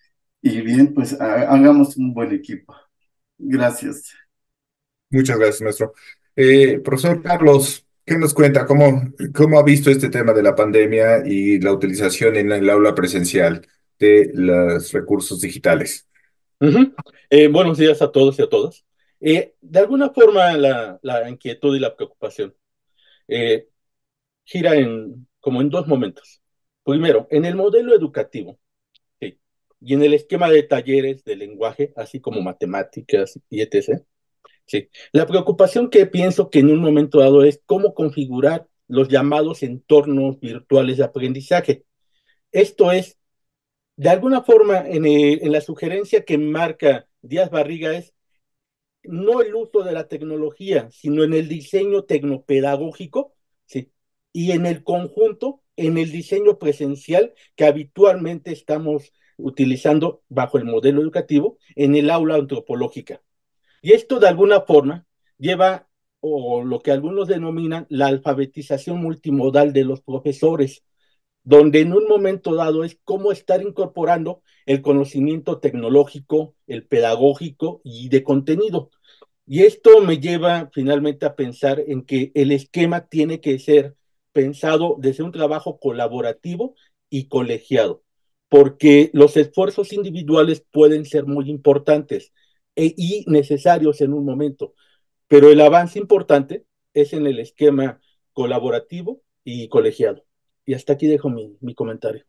y bien, pues ha- hagamos un buen equipo. Gracias. Muchas gracias, maestro. Eh, profesor Carlos, ¿qué nos cuenta? ¿Cómo, cómo ha visto este tema de la pandemia y la utilización en el aula presencial de los recursos digitales? Ujú. Eh, buenos días a todos y a todas. Eh, de alguna forma, la, la inquietud y la preocupación eh, gira en, como en dos momentos. Primero, en el modelo educativo, sí, y en el esquema de talleres de lenguaje, así como matemáticas y etcétera. Sí. La preocupación que pienso que en un momento dado es cómo configurar los llamados entornos virtuales de aprendizaje. Esto es, de alguna forma, en, eh, en la sugerencia que marca Díaz Barriga es no el uso de la tecnología, sino en el diseño tecnopedagógico, ¿sí? Y en el conjunto, en el diseño presencial que habitualmente estamos utilizando bajo el modelo educativo en el aula antropológica. Y esto de alguna forma lleva, o lo que algunos denominan, la alfabetización multimodal de los profesores, donde en un momento dado es cómo estar incorporando el conocimiento tecnológico, el pedagógico y de contenido. Y esto me lleva finalmente a pensar en que el esquema tiene que ser pensado desde un trabajo colaborativo y colegiado, porque los esfuerzos individuales pueden ser muy importantes e, y necesarios en un momento, pero el avance importante es en el esquema colaborativo y colegiado. Y hasta aquí dejo mi, mi comentario.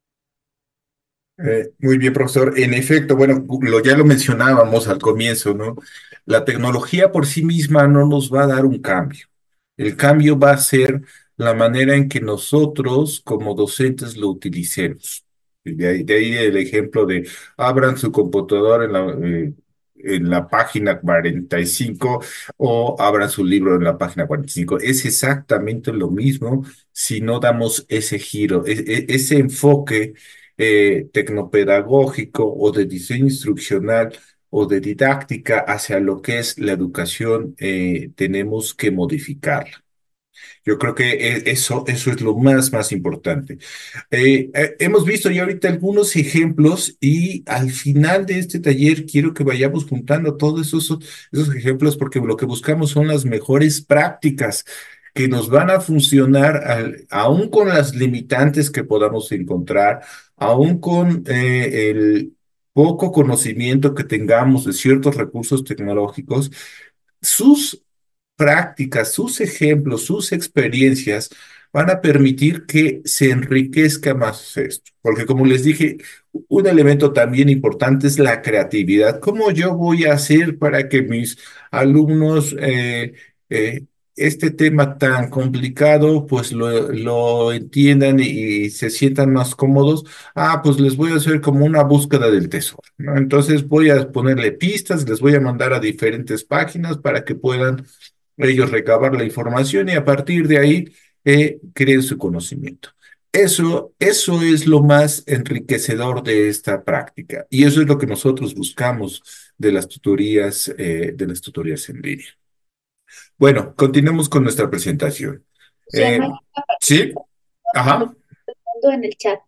Eh, muy bien, profesor. En efecto, bueno, lo, ya lo mencionábamos al comienzo, ¿no? La tecnología por sí misma no nos va a dar un cambio. El cambio va a ser la manera en que nosotros como docentes lo utilicemos. Y De ahí, de ahí el ejemplo de abran su computadora en la, eh, en la página cuarenta y cinco o abran su libro en la página cuarenta y cinco. Es exactamente lo mismo si no damos ese giro, e- e- ese enfoque eh, tecnopedagógico o de diseño instruccional o de didáctica hacia lo que es la educación, eh, tenemos que modificarla. Yo creo que e- eso, eso es lo más, más importante. Eh, eh, hemos visto ya ahorita algunos ejemplos y al final de este taller quiero que vayamos juntando todos esos, esos ejemplos porque lo que buscamos son las mejores prácticas que nos van a funcionar al- aún con las limitantes que podamos encontrar, aún con eh, el poco conocimiento que tengamos de ciertos recursos tecnológicos, sus prácticas, sus ejemplos, sus experiencias van a permitir que se enriquezca más esto. Porque como les dije, un elemento también importante es la creatividad. ¿Cómo yo voy a hacer para que mis alumnos eh, eh, este tema tan complicado pues lo, lo entiendan y se sientan más cómodos? Ah, pues les voy a hacer como una búsqueda del tesoro, ¿no? Entonces voy a ponerle pistas, les voy a mandar a diferentes páginas para que puedan ellos recabar la información y a partir de ahí eh, creen su conocimiento. Eso, eso es lo más enriquecedor de esta práctica y eso es lo que nosotros buscamos de las tutorías, eh, de las tutorías en línea. Bueno, continuemos con nuestra presentación. Se Eh, llama ¿sí? Ajá, en el chat.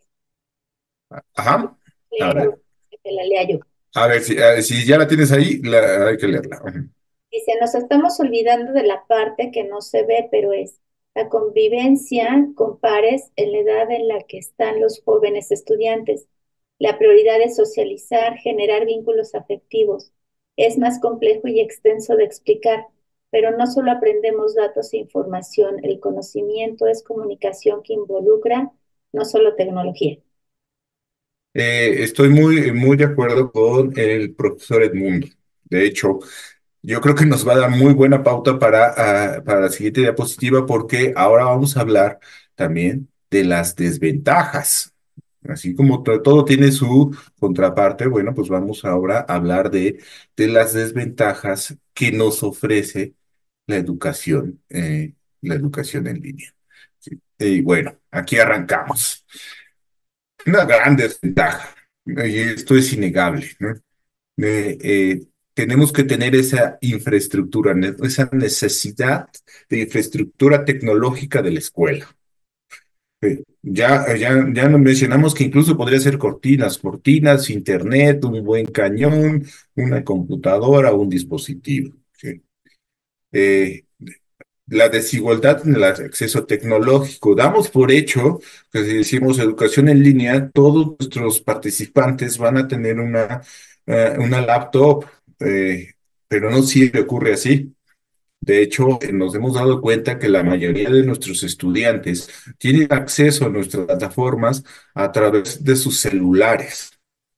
ajá. A Lea, ver, que te la lea yo. a ver si, a ver, si ya la tienes ahí, la, hay que leerla. Ujú. Dice, nos estamos olvidando de la parte que no se ve, pero es la convivencia con pares en la edad en la que están los jóvenes estudiantes. La prioridad es socializar, generar vínculos afectivos. Es más complejo y extenso de explicar, pero no solo aprendemos datos e información, el conocimiento es comunicación que involucra no solo tecnología. Eh, estoy muy, muy de acuerdo con el profesor Edmundo. De hecho, yo creo que nos va a dar muy buena pauta para, ah, para la siguiente diapositiva porque ahora vamos a hablar también de las desventajas Así como to- todo tiene su contraparte, bueno, pues vamos ahora a hablar de, de las desventajas que nos ofrece la educación, eh, la educación en línea. Sí. Y bueno, aquí arrancamos. Una gran desventaja, y esto es innegable, ¿no? Eh, eh, tenemos que tener esa infraestructura, ne- esa necesidad de infraestructura tecnológica de la escuela. Eh, Ya, ya, ya nos mencionamos que incluso podría ser cortinas, cortinas, internet, un buen cañón, una computadora, un dispositivo. ¿Sí? Eh, la desigualdad en el acceso tecnológico. Damos por hecho que si decimos educación en línea, todos nuestros participantes van a tener una, eh, una laptop, eh, pero no siempre ocurre así. De hecho, eh, nos hemos dado cuenta que la mayoría de nuestros estudiantes tienen acceso a nuestras plataformas a través de sus celulares.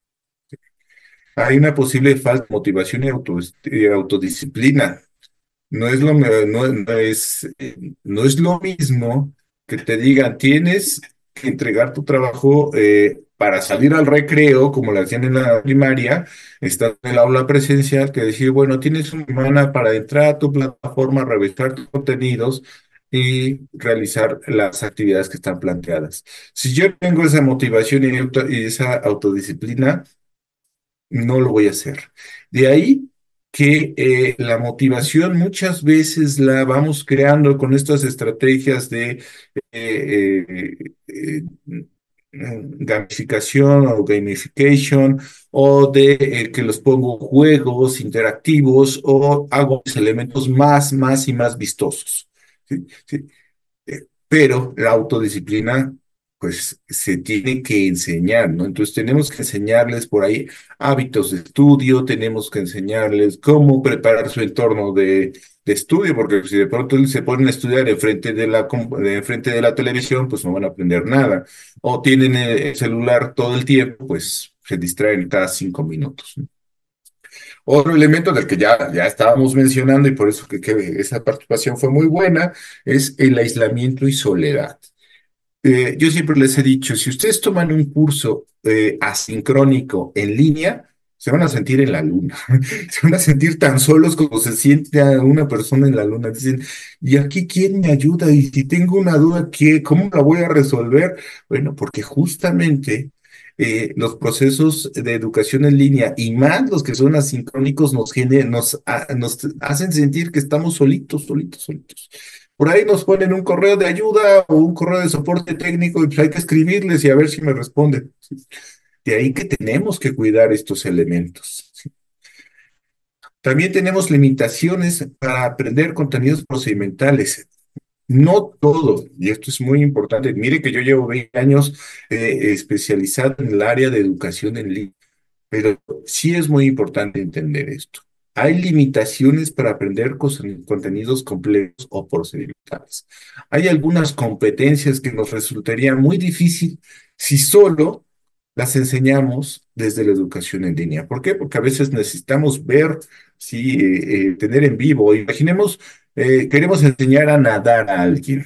Hay una posible falta de motivación y auto- y autodisciplina. No es lo, me- no, no es, eh, no es lo mismo que te digan, tienes que entregar tu trabajo eh, para salir al recreo, como lo hacían en la primaria, estás en el aula presencial, que decir, bueno, tienes una semana para entrar a tu plataforma, revisar tus contenidos y realizar las actividades que están planteadas. Si yo tengo esa motivación y, auto- y esa autodisciplina, no lo voy a hacer. De ahí que eh, la motivación muchas veces la vamos creando con estas estrategias de eh, eh, eh, gamificación o gamification o de eh, que los pongo juegos interactivos o hago los elementos más, más y más vistosos. ¿Sí? ¿Sí? Eh, Pero la autodisciplina, pues se tiene que enseñar, ¿no? Entonces tenemos que enseñarles por ahí hábitos de estudio, tenemos que enseñarles cómo preparar su entorno de, de estudio, porque si de pronto se ponen a estudiar enfrente de la, com- de enfrente de la televisión, pues no van a aprender nada. O tienen el el celular todo el tiempo, pues se distraen cada cinco minutos, ¿no? Otro elemento del que ya, ya estábamos mencionando y por eso que, que esa participación fue muy buena es el aislamiento y soledad. Eh, yo siempre les he dicho, si ustedes toman un curso eh, asincrónico en línea, se van a sentir en la luna, se van a sentir tan solos como se siente a una persona en la luna. Dicen, ¿y aquí quién me ayuda? Y si tengo una duda, ¿qué? ¿Cómo la voy a resolver? Bueno, porque justamente eh, los procesos de educación en línea y más los que son asincrónicos nos, gener- nos, ha- nos hacen sentir que estamos solitos, solitos, solitos. Por ahí nos ponen un correo de ayuda o un correo de soporte técnico y pues hay que escribirles y a ver si me responden. De ahí que tenemos que cuidar estos elementos. También tenemos limitaciones para aprender contenidos procedimentales. No todo, y esto es muy importante. Mire que yo llevo veinte años eh, especializado en el área de educación en línea. Pero sí es muy importante entender esto. Hay limitaciones para aprender cos- contenidos complejos o procedimentales. Hay algunas competencias que nos resultaría muy difícil si solo las enseñamos desde la educación en línea. ¿Por qué? Porque a veces necesitamos ver, sí, eh, eh, tener en vivo. Imaginemos, eh, queremos enseñar a nadar a alguien,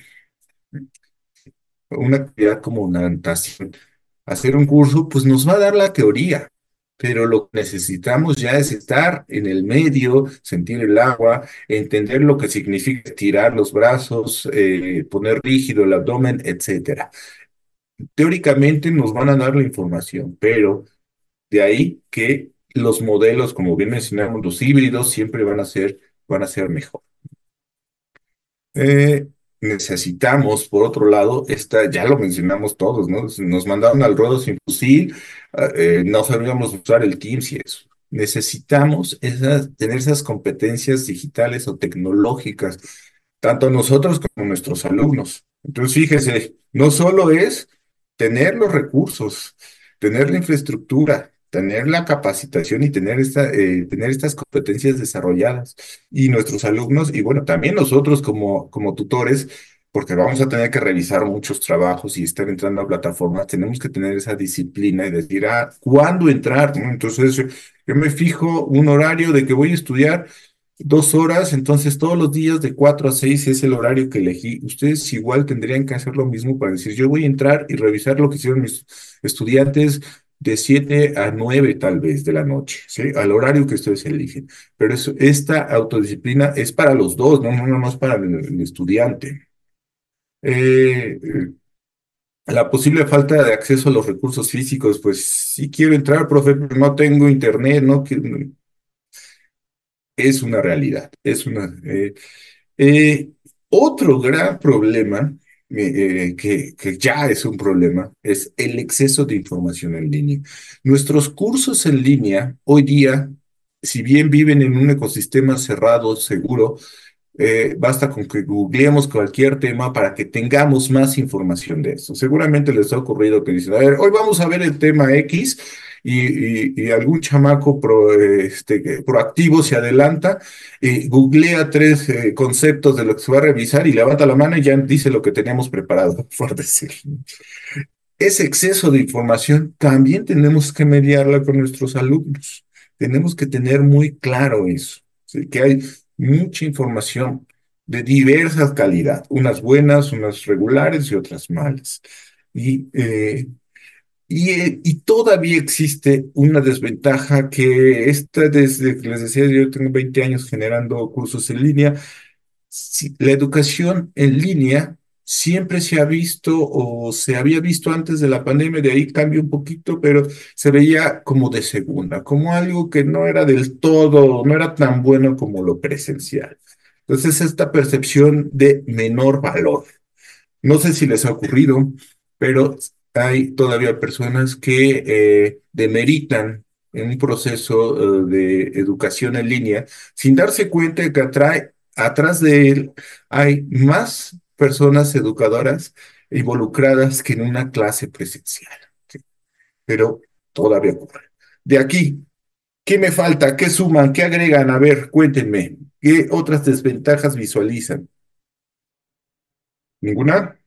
una actividad como natación. Hacer un curso, pues nos va a dar la teoría, pero lo que necesitamos ya es estar en el medio, sentir el agua, entender lo que significa estirar los brazos, eh, poner rígido el abdomen, etcétera. Teóricamente nos van a dar la información, pero de ahí que los modelos, como bien mencionamos, los híbridos siempre van a ser, van a ser mejor. Eh, necesitamos, por otro lado, esta, ya lo mencionamos todos, ¿no? Nos mandaron al ruedo sin fusil, ah, eh, no sabíamos usar el Teams y eso. Necesitamos esas, tener esas competencias digitales o tecnológicas, tanto nosotros como nuestros alumnos. Entonces, fíjese, no solo es tener los recursos, tener la infraestructura, tener la capacitación y tener, esta, eh, tener estas competencias desarrolladas y nuestros alumnos, y bueno, también nosotros como, como tutores, porque vamos a tener que revisar muchos trabajos y estar entrando a plataformas, tenemos que tener esa disciplina y decir, ah, ¿cuándo entrar? ¿No? Entonces, yo me fijo un horario de que voy a estudiar Dos horas, entonces todos los días de cuatro a seis es el horario que elegí. Ustedes igual tendrían que hacer lo mismo para decir, yo voy a entrar y revisar lo que hicieron mis estudiantes de siete a nueve tal vez de la noche, ¿sí? Al horario que ustedes eligen. Pero eso, esta autodisciplina es para los dos, no, no, no, no es para el, el estudiante. Eh, eh, la posible falta de acceso a los recursos físicos, pues sí quiero entrar, profe, pero no tengo internet, no, qui- es una realidad, es una... eh, eh, otro gran problema, eh, eh, que, que ya es un problema, es el exceso de información en línea. Nuestros cursos en línea hoy día, si bien viven en un ecosistema cerrado, seguro, eh, basta con que googleemos cualquier tema para que tengamos más información de eso. Seguramente les ha ocurrido que dicen, a ver, hoy vamos a ver el tema X y, y- y algún chamaco pro- eh, este, que- proactivo se adelanta y googlea tres eh, conceptos de lo que se va a revisar y levanta la mano y ya dice lo que teníamos preparado, por decir. Ese exceso de información también tenemos que mediarla con nuestros alumnos. Tenemos que tener muy claro eso, ¿sí? Que hay mucha información de diversa calidad, unas buenas, unas regulares y otras malas. Y, eh, y, eh, y todavía existe una desventaja que esta, desde que les decía, yo tengo veinte años generando cursos en línea. Sí, la educación en línea siempre se ha visto o se había visto antes de la pandemia, de ahí cambia un poquito, pero se veía como de segunda, como algo que no era del todo, no era tan bueno como lo presencial. Entonces, esta percepción de menor valor. No sé si les ha ocurrido, pero hay todavía personas que eh, demeritan en un proceso eh, de educación en línea sin darse cuenta de que atrae, atrás de él hay más personas educadoras involucradas que en una clase presencial. ¿Sí? Pero todavía ocurre. De aquí, ¿qué me falta? ¿Qué suman? ¿Qué agregan? A ver, cuéntenme. ¿Qué otras desventajas visualizan? ¿Ninguna?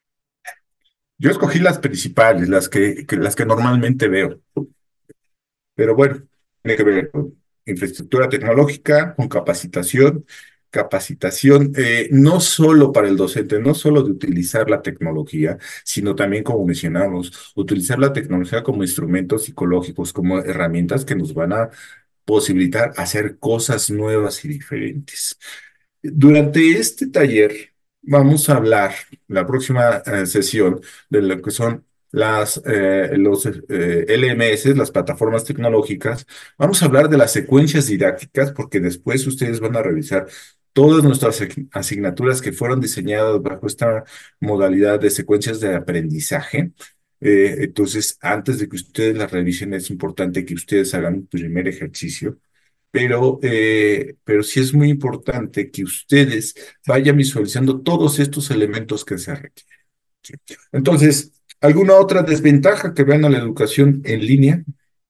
Yo escogí las principales, las que, que- las que normalmente veo, pero bueno, tiene que ver con infraestructura tecnológica, con capacitación, capacitación eh, no solo para el docente, no solo de utilizar la tecnología, sino también, como mencionamos, utilizar la tecnología como instrumentos psicológicos, como herramientas que nos van a posibilitar hacer cosas nuevas y diferentes. Durante este taller vamos a hablar, la próxima eh, sesión, de lo que son las, eh, los eh, L M S, las plataformas tecnológicas. Vamos a hablar de las secuencias didácticas, porque después ustedes van a revisar todas nuestras asig- asignaturas que fueron diseñadas bajo esta modalidad de secuencias de aprendizaje. Eh, entonces, antes de que ustedes las revisen, es importante que ustedes hagan un primer ejercicio, pero, eh, pero sí es muy importante que ustedes vayan visualizando todos estos elementos que se requieren. ¿Sí? Entonces, ¿alguna otra desventaja que vean a la educación en línea?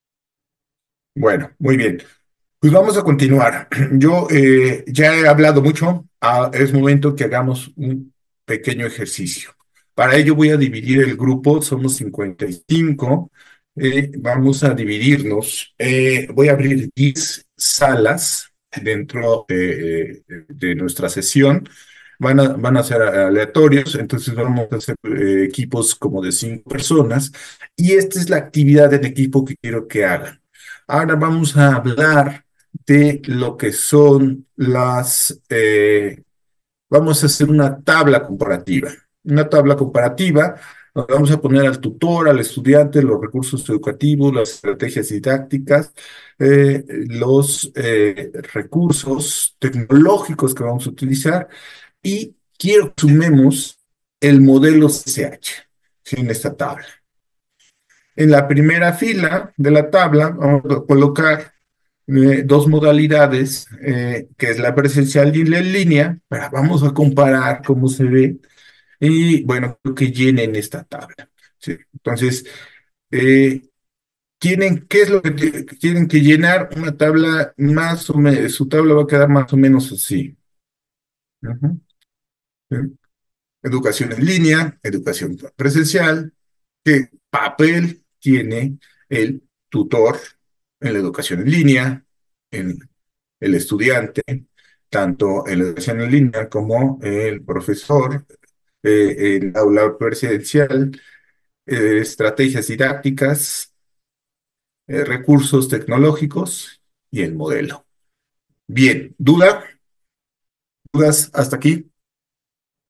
Bueno, muy bien. Pues vamos a continuar. Yo eh, ya he hablado mucho. Ah, es momento que hagamos un pequeño ejercicio. Para ello voy a dividir el grupo, somos cincuenta y cinco. Eh, vamos a dividirnos. Eh, voy a abrir diez salas dentro eh, eh, de nuestra sesión. Van a, van a ser aleatorios, entonces vamos a hacer eh, equipos como de cinco personas. Y esta es la actividad en equipo que quiero que hagan. Ahora vamos a hablar de lo que son las, eh, vamos a hacer una tabla comparativa. Una tabla comparativa, donde vamos a poner al tutor, al estudiante, los recursos educativos, las estrategias didácticas, eh, los eh, recursos tecnológicos que vamos a utilizar y quiero que sumemos el modelo C S H, ¿sí? En esta tabla. En la primera fila de la tabla vamos a colocar eh, dos modalidades, eh, que es la presencial y la en línea, pero vamos a comparar cómo se ve y bueno, creo que llenen esta tabla. ¿Sí? Entonces, eh, tienen, ¿qué es lo que ti- tienen que llenar? Una tabla más o menos, su tabla va a quedar más o menos así. Ujú. ¿Sí? Educación en línea, educación presencial, qué papel tiene el tutor en la educación en línea, en el estudiante, tanto en la educación en línea como el profesor, eh, el aula presidencial, eh, estrategias didácticas, eh, recursos tecnológicos y el modelo. Bien, ¿duda? ¿Dudas hasta aquí?